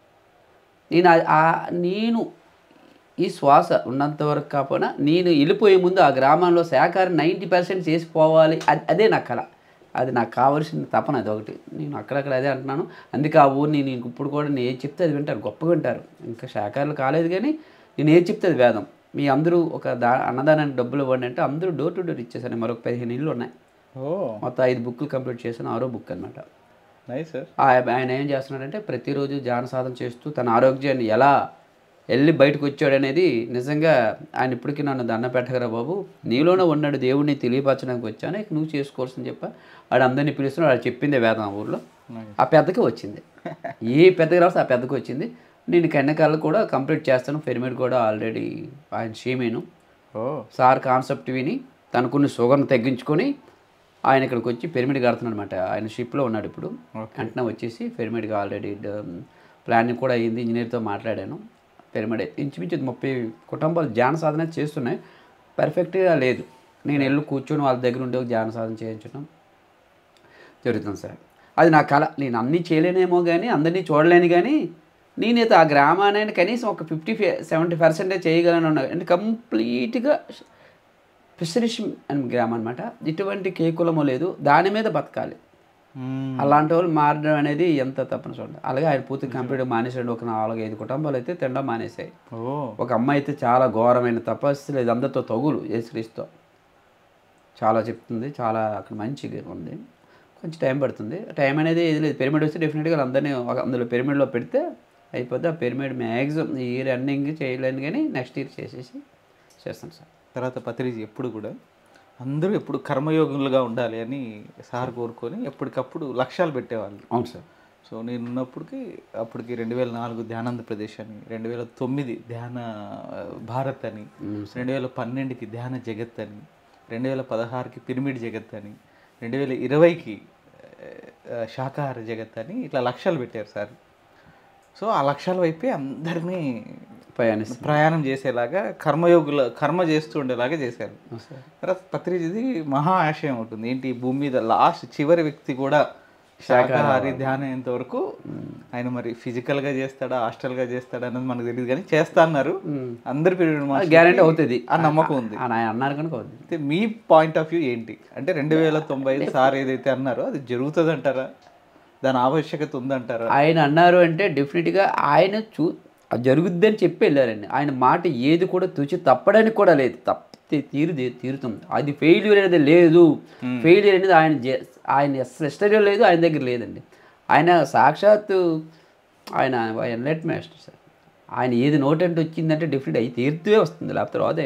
నేను ఈ శ్వాస ఉన్నంతవరకు కాకపోయినా నేను వెళ్ళిపోయే ముందు ఆ గ్రామంలో శాఖాహారం 90% చేసిపోవాలి, అదే నా కళ, అది నాకు కావాల్సిన తపన. అది ఒకటి నేను అక్కడక్కడ అదే అంటున్నాను. అందుకే ఆ ఊరిని నేను ఇప్పుడు కూడా నేను ఏది చెప్తే అది వింటారు, గొప్పగా వింటారు. ఇంకా శాఖాహారులు కాలేదు కానీ నేను ఏది చెప్తే అది వేదం. మీ అందరూ ఒక అన్నదానానికి డబ్బులు ఇవ్వండి అంటే అందరూ డోర్ టు డోర్ ఇచ్చేసాను. మరొక 15 ఇళ్ళు ఉన్నాయి. మొత్తం 5 బుక్లు కంప్లీట్ చేశాను, 6వ బుక్ అనమాట. ఆయన ఏం చేస్తున్నాడంటే ప్రతిరోజు ధ్యాన సాధన చేస్తూ తన ఆరోగ్యాన్ని ఎలా వెళ్ళి బయటకు వచ్చాడు అనేది నిజంగా ఆయన ఇప్పటికీ నన్ను దండ పెట్టగరా బాబు, నీలోనే ఉన్నాడు దేవుడిని తెలియపరచడానికి వచ్చాను, నువ్వు చేసుకోవాల్సింది చెప్పా. వాడు అందరినీ పిలుస్తున్నాడు, వాడు చెప్పిందే వేదం ఆ ఊర్లో. ఆ పెద్దకి వచ్చింది, ఏ పెద్దకి రాస్తే ఆ పెద్దకి వచ్చింది. నేను కన్యకాలు కూడా కంప్లీట్ చేస్తాను. పిరమిడ్ కూడా ఆల్రెడీ ఆయన షేమేను ఓ సార్ కాన్సెప్ట్ విని తనకున్న షుగర్ని తగ్గించుకొని ఆయన ఇక్కడికి వచ్చి పిరమిడ్ కడుతున్నాడు అనమాట. ఆయన షిప్లో ఉన్నాడు ఇప్పుడు. వెంటనే వచ్చేసి పిరమిడ్గా ఆల్రెడీ ప్లానింగ్ కూడా అయ్యింది. ఇంజనీర్తో మాట్లాడాను. పిరమిడ్ ఇంచుమించు 30 కుటుంబాలు ధ్యాన సాధన చేస్తున్నాయి. పర్ఫెక్ట్గా లేదు. నేను వెళ్ళి కూర్చొని వాళ్ళ దగ్గర ఉండే ధ్యాన సాధన చేయించడం జరుగుతుంది సార్. అది నా కళ. నేను అన్నీ చేయలేనేమో కానీ అందరినీ చూడలేను కానీ నేనైతే ఆ గ్రామాన్ని కనీసం ఒక 50-70% చేయగలను. అంటే కంప్లీట్గా ఫిషరీస్ అని గ్రామం అనమాట. ఇటువంటి కేకులమో లేదు, దాని మీద బతకాలి. అలాంటి వాళ్ళు మారడం అనేది ఎంత తప్పని చూడండి. అలాగే ఆయన పూర్తి కంప్లీట్గా మానేసాడు. ఒక 4-5 కుటుంబాలు అయితే తినడం మానేసాయి. ఒక అమ్మాయి అయితే చాలా ఘోరమైన తపస్సు లేదు, అందరితో తగులు యేసుక్రీస్తుతో చాలా చెప్తుంది. చాలా అక్కడ మంచిగా ఉంది. కొంచెం టైం పడుతుంది. టైం అనేది ఏది లేదు. పిరమిడ్ వస్తే డెఫినెట్గా అందరినీ అందులో పిరమిడ్లో పెడితే అయిపోద్ది. ఆ పిరమిడ్ మ్యాక్సిమం ఈ ఇయర్ రన్నింగ్ చేయలేను కానీ నెక్స్ట్ ఇయర్ చేస్తాను సార్. తర్వాత పత్రిజీ ఎప్పుడు కూడా అందరూ ఎప్పుడు కర్మయోగులుగా ఉండాలి అని సార్ కోరుకొని ఎప్పటికప్పుడు లక్ష్యాలు పెట్టేవాళ్ళు. అవును సార్. సో నేను ఉన్నప్పటికి అప్పటికి 2004 ధ్యానాంధ్రప్రదేశ్ అని, 2009 ధ్యాన భారత్ అని, 2012కి ధ్యాన జగత్ అని, 2016కి పిరమిడ్ జగత్ అని, 2020కి శాకాహార జగత్ అని ఇట్లా లక్ష్యాలు పెట్టారు సార్. సో ఆ లక్ష్యాల వైపే అందరినీ ప్రయాణం చేసేలాగా కర్మ చేస్తూ ఉండేలాగా చేశారు. తర్వాత పత్రిజీది మహా ఆశయం ఉంటుంది ఏంటి, భూమి మీద లాస్ట్ చివరి వ్యక్తి కూడా శాకాహారి ధ్యానం అయ్యేంత వరకు ఆయన మరి ఫిజికల్గా చేస్తాడా హాస్టల్గా చేస్తాడా అన్నది మనకు తెలియదు కానీ చేస్తా అన్నారు. అందరి పీరియడ్ గ్యారెంటీ అవుతుంది ఆ నమ్మకం ఉంది అన్నారు కనుక అవుతుంది. అయితే మీ పాయింట్ ఆఫ్ వ్యూ ఏంటి అంటే 2095 సార్ ఏదైతే అన్నారో అది జరుగుతుంది అంటారా, దాని ఆవశ్యకత ఉందంటారా? ఆయన అన్నారు అంటే డెఫినెట్గా ఆయన జరుగుద్ది అని చెప్పి వెళ్ళారండి. ఆయన మాట ఏది కూడా తుచి తప్పడానికి కూడా లేదు. తప్పితే తీరుతుంది. అది ఫెయిల్యూర్ అనేది లేదు. ఫెయిల్యూర్ అనేది ఆయన హిస్టరీలో లేదు, ఆయన దగ్గర లేదండి. ఆయన సాక్షాత్తు ఆయన ఎన్లైట్ మాస్టర్ సార్. ఆయన ఏది నోటంటే వచ్చిందంటే డెఫినెట్ అవి తీరుతూనే వస్తుంది, లేకపోతే రాదు.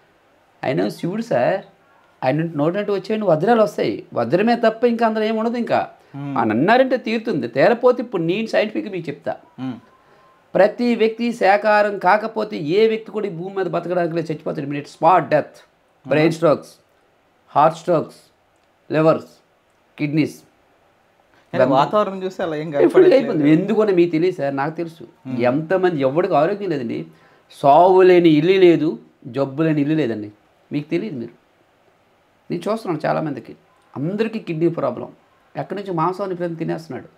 ఆయన శివుడు సార్. ఆయన నోటంటే వచ్చేయండి వజ్రాలు వస్తాయి. వజ్రమే తప్ప ఇంకా అందులో ఏమి ఉండదు. ఇంకా ఆయన అన్నారంటే తీరుతుంది. తేరపోతే ఇప్పుడు నేను సైంటిఫిక్గా మీకు చెప్తా. ప్రతి వ్యక్తి శాకాహారం కాకపోతే ఏ వ్యక్తి కూడా ఈ భూమి మీద బతకడానికి చచ్చిపోతాడు. Immediate spot death, brain strokes, heart strokes, livers, kidneys. వాతావరణం చూస్తే అలా ఏం అయిపోయింది. ఎందుకని మీకు తెలియదు సార్, నాకు తెలుసు. ఎంతమంది ఎవరికి ఆరోగ్యం లేదండి. సావు లేని ఇల్లు లేదు, జబ్బు లేని ఇల్లు లేదండి. మీకు తెలియదు. నేను చూస్తున్నాను చాలామందికి, అందరికీ కిడ్నీ ప్రాబ్లం. ఎక్కడి నుంచి మాంసాన్ని ఇప్పుడు తినేస్తున్నాడు.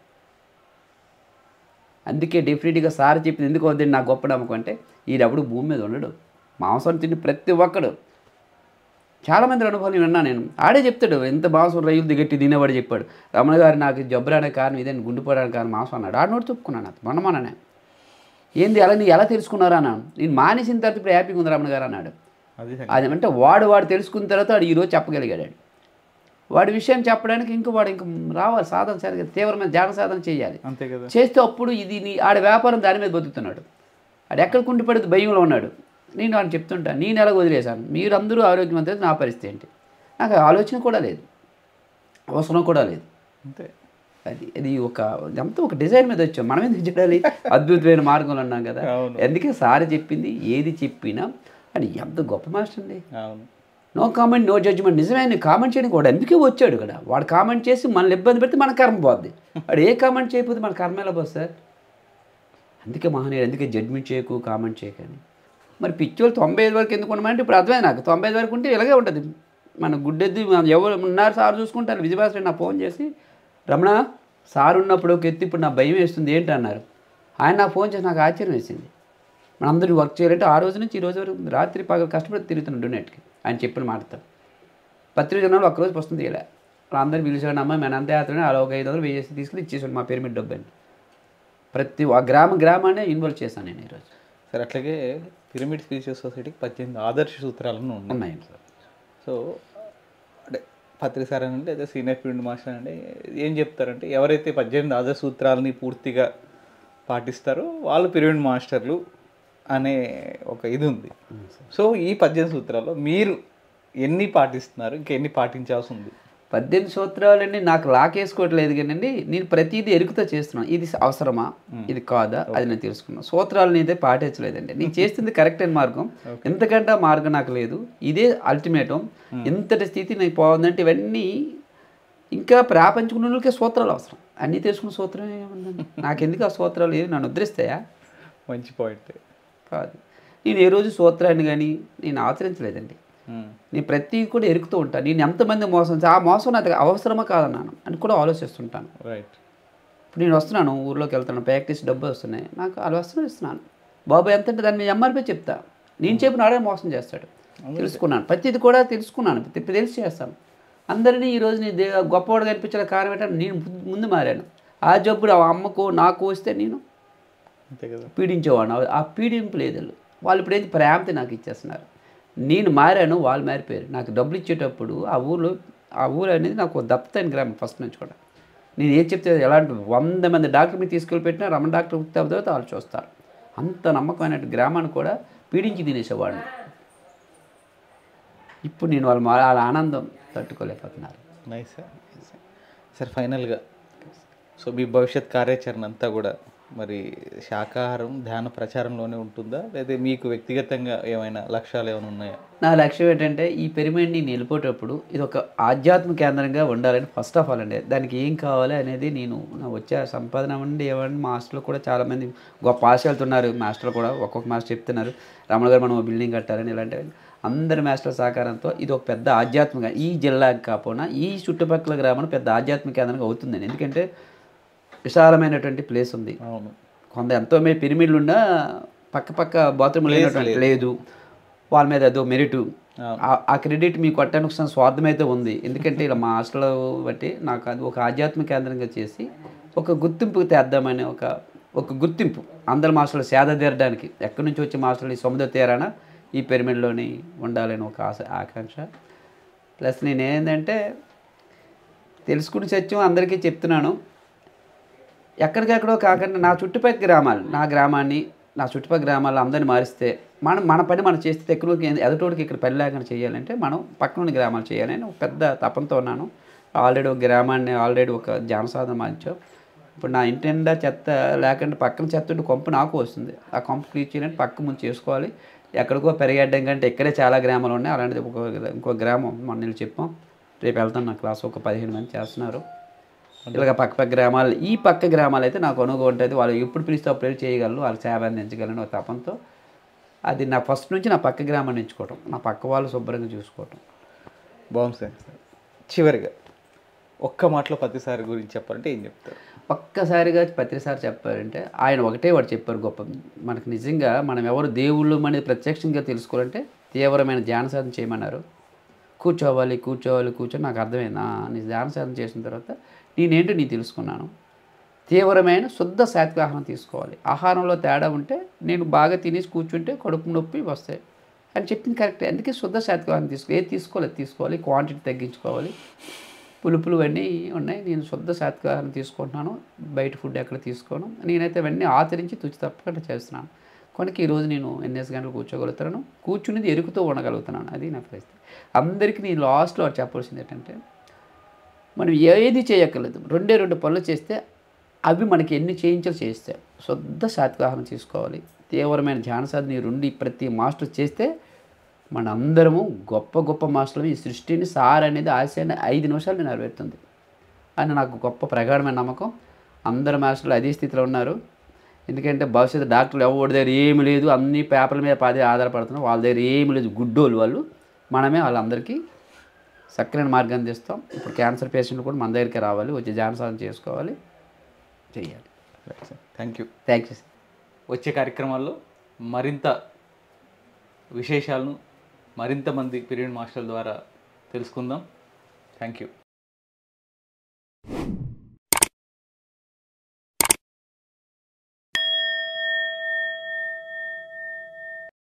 అందుకే డెఫినెట్గా సార్ చెప్పింది ఎందుకు వద్దండి నాకు గొప్ప నమ్మకం అంటే, ఈడెప్పుడు భూమి మీద ఉండడు. మాంసాన్ని తిని ప్రతి ఒక్కడు చాలామంది అనుభవాలు విన్నా నేను. ఆడే చెప్తాడు ఎంత మాంసం రైలు దిగట్టి తినేవాడు చెప్పాడు. రమణ గారు నాకు జబ్బు రావడానికి కారణం ఇదే, గుండిపోవడానికి కారణం మాంసం అన్నాడు. ఆడ నోటి చెప్పుకున్నాను. అది మొన్ననే ఏంది అలా నీకు ఎలా తెలుసుకున్నారా అన్నాను. నేను మానేసిన తర్వాత ఇప్పుడు హ్యాపీగా ఉంది రమణ గారు అన్నాడు. అది అంటే వాడు తెలుసుకున్న తర్వాత వాడు ఈరోజు చెప్పగలిగాడు. వాడి విషయం చెప్పడానికి వాడు ఇంక రావాలి. సాధన సరిగ్గా తీవ్రమైన ధ్యాన సాధన చేయాలి. చేస్తే అప్పుడు ఇది ఆడ వ్యాపారం దాని మీద బతుకుతున్నాడు. ఆడు ఎక్కడ కుండిపడితే భయంలో ఉన్నాడు. నేను వాడిని చెప్తుంటా, నేను ఎలా వదిలేశాను, మీరందరూ ఆరోగ్యవంతులు, నా పరిస్థితి ఏంటి? నాకు ఆలోచన కూడా లేదు, అవసరం కూడా లేదు. అంతే. అది అంతా ఒక డిజైన్ మీద వచ్చాం. మనం ఎందుకు చూడాలి? అద్భుతమైన మార్గంలో అన్నాం కదా. అందుకే సార్ చెప్పింది ఏది చెప్పినా అని ఎంత గొప్ప మాస్టర్ అండి. No comment no judgement. నిజమే, నువ్వు కామెంట్ చేయడానికి వాడు అందుకే వచ్చాడు కదా. వాడు కామెంట్ చేసి మనల్ని ఇబ్బంది పెడితే మన కర్మ పోద్ది. వాడు ఏ కామెంట్ చేయకపోతే మన కర్మ ఎలా పోతుంది సార్? అందుకే మహనీయుడు అందుకే జడ్జిమెంట్ చేయకు, కామెంట్ చేయకని. మరి పిచ్చోళ్ళు 95 వరకు ఎందుకు ఉండమంటే ఇప్పుడు అర్థమైంది నాకు. 95 వరకు ఉంటే ఇలాగే ఉంటుంది. మన గుడ్డెద్ది ఎవరు ఉన్నారు సార్ చూసుకుంటారు. విజయభాస్కర్ నాకు ఫోన్ చేసి, రమణ సార్ ఉన్నప్పుడు ఒక ఎత్తి ఇప్పుడు నా భయం వేస్తుంది ఏంటి అన్నారు. ఆయన నాకు ఫోన్ చేసి నాకు ఆశ్చర్యం వేసింది. మన అందరూ వర్క్ చేయాలంటే ఆ రోజు నుంచి ఈ రోజు వరకు రాత్రి పగలు కష్టపడి తిరుగుతున్నాడు డొనేట్కి. ఆయన చెప్పిన మాటతో పత్రికలు ఒక్కరోజు వస్తుంది ఇలా అందరూ పిలిచాడు. అమ్మాయి మన అంత యాత్రనే అలా ఒక 500 వేసి తీసుకుని ఇచ్చేసాడు మా పేరు మీద డబ్బు అని. ప్రతి ఆ గ్రామాన్ని ఇన్వాల్వ్ చేశాను నేను ఈరోజు. సార్ అట్లాగే పిరమిడ్ స్పీషియస్ సొసైటీకి 18 ఆదర్శ సూత్రాలను ఉన్నాయి సార్. సో అంటే పత్రిక సార్ అనండి లేదా సీనియర్ పిరమిడ్ మాస్టర్ అండి ఏం చెప్తారంటే, ఎవరైతే 18 ఆదర్శ సూత్రాలని పూర్తిగా పాటిస్తారో వాళ్ళు పిరమిడ్ మాస్టర్లు అనే ఒక ఇది ఉంది. సో ఈ 18 సూత్రాల్లో మీరు ఎన్ని పాటిస్తున్నారు, ఇంకెన్ని పాటించాల్సి ఉంది? 18 సూత్రాలన్నీ నాకు లాకేసుకోవట్లేదు కానండి, నేను ప్రతిదీ ఎరుకుతో చేస్తున్నాను. ఇది అవసరమా, ఇది కాదా, అది నేను తెలుసుకున్నాను. సూత్రాలను అయితే పాటించలేదండి. నేను చేస్తుంది కరెక్ట్ అయిన మార్గం, ఎంతకంటే ఆ మార్గం నాకు లేదు. ఇదే అల్టిమేటం. ఇంతటి స్థితి నాకు పోతుందంటే ఇవన్నీ ఇంకా ప్రాపంచుకున్నకే సూత్రాలు అవసరం. అన్నీ తెలుసుకున్న సూత్రం ఏముందండి? నాకెందుకు ఆ సూత్రాలు ఏమి నన్ను ఉద్ధరిస్తాయా? మంచి పాయింట్ కాదు. నేను ఏ రోజు సూత్రాన్ని కానీ నేను ఆచరించలేదండి. నేను ప్రతి కూడా ఎరుకుతూ ఉంటాను. నేను ఎంతమంది మోసం, ఆ మోసం నాకు అవసరమా కాదన్నాను అని కూడా ఆలోచిస్తుంటాను. రైట్. ఇప్పుడు నేను వస్తున్నాను, ఊర్లోకి వెళ్తున్నాను, ప్రాక్టీస్ డబ్బులు వస్తున్నాయి, నాకు అలా వస్తున్నాను ఇస్తున్నాను. బాబు ఎంత అంటే దాన్ని ఎంఆర్పీ చెప్తా. నేను చెప్పిన ఆడే మోసం చేస్తాడు. తెలుసుకున్నాను, ప్రతిది కూడా తెలుసుకున్నాను, తెలిసి చేస్తాను. అందరినీ ఈరోజు నేను గొప్పవాడుగా అనిపించిన కారణం ఏంటంటే నేను ముందు మారాను. ఆ జబ్బుడు ఆ అమ్మకు నాకు వస్తే నేను అంతే కదా, పీడించేవాడిని. ఆ పీడింపు లేదు. వాళ్ళు ఇప్పుడు ఏంటి ప్రేమతో నాకు ఇచ్చేస్తున్నారు. నేను మారాను, వాళ్ళు మారిపోయారు. నాకు డబ్బులు ఇచ్చేటప్పుడు ఆ ఊరు అనేది నాకు దత్తైన గ్రామం ఫస్ట్ నుంచి కూడా. నేను ఏం చెప్తే ఎలాంటి 100 మంది డాక్టర్ మీద తీసుకెళ్ళి పెట్టినా రమణ డాక్టర్ తర్వాత వాళ్ళు చూస్తారు. అంత నమ్మకమైన గ్రామాన్ని కూడా పీడించి తినేసేవాడిని. ఇప్పుడు నేను వాళ్ళ ఆనందం తట్టుకోలేకపోతున్నారు. Nice sir. ఫైనల్గా సో మీ భవిష్యత్ కార్యాచరణ అంతా కూడా మరి శాకాహారం ధ్యాన ప్రచారంలోనే ఉంటుందా, లేదా మీకు వ్యక్తిగతంగా ఏమైనా లక్ష్యాలు ఏమైనా ఉన్నాయా? నా లక్ష్యం ఏంటంటే ఈ పిరమిడ్ నేను వెళ్ళిపోయేటప్పుడు ఇది ఒక ఆధ్యాత్మిక కేంద్రంగా ఉండాలని ఫస్ట్ ఆఫ్ ఆల్ అండి. దానికి ఏం కావాలి అనేది నేను వచ్చే సంపాదన ఉండి ఏమంటే మా హాస్టల్లో కూడా చాలామంది గొప్ప ఆశయాలతో ఉన్నారు. మాస్టర్లు కూడా ఒక్కొక్క మాస్టర్ చెప్తున్నారు, రమణ గారు మనం బిల్డింగ్ కట్టాలని ఇలాంటివి. అందరి మాస్టర్ల సహకారంతో ఇది ఒక పెద్ద ఆధ్యాత్మిక, ఈ జిల్లాకి కాకుండా ఈ చుట్టుపక్కల గ్రామంలో పెద్ద ఆధ్యాత్మిక కేంద్రంగా అవుతుందండి. ఎందుకంటే విశాలమైనటువంటి ప్లేస్ ఉంది. అవును. కొంత ఎంతో పిరమిడ్లు ఉన్నా పక్క బాత్రూమ్ లేనటువంటి లేదు. వాళ్ళ మీద అదో మెరిటు, ఆ క్రెడిట్ మీకు కొట్టడానికి ఒక స్వార్థం అయితే ఉంది. ఎందుకంటే ఇలా మా హాస్టల్ బట్టి నాకు అది ఒక ఆధ్యాత్మిక కేంద్రంగా చేసి ఒక గుర్తింపు తెద్దామని ఒక గుర్తింపు అందరి మాస్టర్లు సేద తీరడానికి, ఎక్కడి నుంచి వచ్చే మాస్టర్లు ఈ సముద్ర తీరాన ఈ పిరమిడ్లోని ఉండాలని ఒక ఆకాంక్ష. ప్లస్ నేనేంటంటే తెలుసుకుని సత్యం అందరికీ చెప్తున్నాను. ఎక్కడికెక్కడో కాకుండా నా చుట్టుపక్కల గ్రామాలు, నా గ్రామాన్ని, నా చుట్టుపక్కల గ్రామాల్లో అందరిని మారిస్తే మన పని మనం చేస్తే టెక్నాలజీ ఎదుటోడికి ఇక్కడ పని లేకుండా చేయాలంటే మనం పక్కన గ్రామాలు చేయాలని ఒక పెద్ద తపంతో ఉన్నాను. ఆల్రెడీ ఒక గ్రామాన్ని ఒక జానసాధన మార్చాం. ఇప్పుడు నా ఇంటి నిండా చెత్త లేకుండా పక్కన చెత్త ఉంటే కొంప నాకు వస్తుంది. ఆ కొంప క్లీన్ చేయాలంటే పక్క ముందు చేసుకోవాలి. ఎక్కడికో పెరిగేయడం కంటే ఇక్కడే చాలా గ్రామాలు ఉన్నాయి. అలాంటిది ఇంకో గ్రామం మొన్న నేను చెప్పాం, రేపు వెళ్తాను. నా క్లాస్ ఒక 15 మంది చేస్తున్నారు. ఇలాగ పక్క గ్రామాలు, ఈ పక్క గ్రామాలు అయితే నాకు అనుభవం ఉంటుంది. వాళ్ళు ఎప్పుడు పిలిస్తే అప్పుడు చేయగలను, వాళ్ళకి సేవ అందించగలను ఒక తపంతో. అది నా ఫస్ట్ నుంచి నా పక్క గ్రామాన్ని ఎంచుకోవటం, నా పక్క వాళ్ళు శుభ్రంగా చూసుకోవటం. బాగుంది సార్. చివరిగా ఒక్క మాటలో పత్రిసారి గురించి చెప్పాలంటే ఏం చెప్తారు? ఒక్కసారిగా పత్రిసారి చెప్పారంటే ఆయన ఒకటే వాడు చెప్పారు గొప్ప. మనకు నిజంగా మనం ఎవరు దేవుళ్ళు అనేది ప్రత్యక్షంగా తెలుసుకోవాలంటే తీవ్రమైన ధ్యాన సాధన చేయమన్నారు. కూర్చొని నాకు అర్థమైంది. నీ ధ్యాన సాధన చేసిన తర్వాత నేనేంటో నేను తెలుసుకున్నాను. తీవ్రమైన శుద్ధ సాత్విక ఆహారం తీసుకోవాలి. ఆహారంలో తేడా ఉంటే నేను బాగా తినేసి కూర్చుంటే కడుపు నొప్పి వస్తాయి అని చెప్పింది కరెక్టే. అందుకే శుద్ధ సాత్విక ఆహారం ఏది తీసుకోవాలి, క్వాంటిటీ తగ్గించుకోవాలి. పులుపులు అన్నీ ఉన్నాయి. నేను శుద్ధ సాత్విక ఆహారం తీసుకుంటున్నాను, బయట ఫుడ్ ఎక్కడ తీసుకోను. నేనైతే అవన్నీ ఆచరించి తుచి తప్పకుండా చేస్తున్నాను. కనుక ఈరోజు నేను ఎన్ఎస్ గంటలు కూర్చోగలుగుతున్నాను, కూర్చునేది ఎరుకుతూ ఉండగలుగుతున్నాను. అది నా పరిస్థితి. అందరికీ నేను లాస్ట్లో చెప్పాల్సింది ఏంటంటే మనం ఏది చేయక్కర్లేదు, 2 పనులు చేస్తే అవి మనకి ఎన్ని చేస్తే శుద్ధ సాత్విక ఆహారం తీసుకోవాలి, తీవ్రమైన ధ్యాన సాధన ఈ ప్రతి మాస్టర్ చేస్తే మన అందరము గొప్ప మాస్టర్లు. ఈ సృష్టిని సార్ అనేది ఆశయాన్ని 5 నిమిషాలు నెరవేరుతుంది అని నాకు గొప్ప ప్రగాఢమైన నమ్మకం. అందరు మాస్టర్లు అదే స్థితిలో ఉన్నారు. ఎందుకంటే భవిష్యత్తు డాక్టర్లు ఎవరి దగ్గర ఏమి లేదు, అన్ని పేపర్ల మీద ఆధారపడుతున్నారు. వాళ్ళ దగ్గర ఏమి లేదు, గుడ్డోళ్ళు వాళ్ళు. మనమే వాళ్ళందరికీ సక్రమైన మార్గాన్ని తెస్తాం. ఇప్పుడు క్యాన్సర్ పేషెంట్లు కూడా మన దగ్గరికి రావాలి, వచ్చి ధ్యాన సాధన చేసుకోవాలి, చేయాలి. Thank you sir. వచ్చే కార్యక్రమాల్లో మరింత విశేషాలను మరింత మంది పిరమిడ్ మాస్టర్ల ద్వారా తెలుసుకుందాం. Thank you.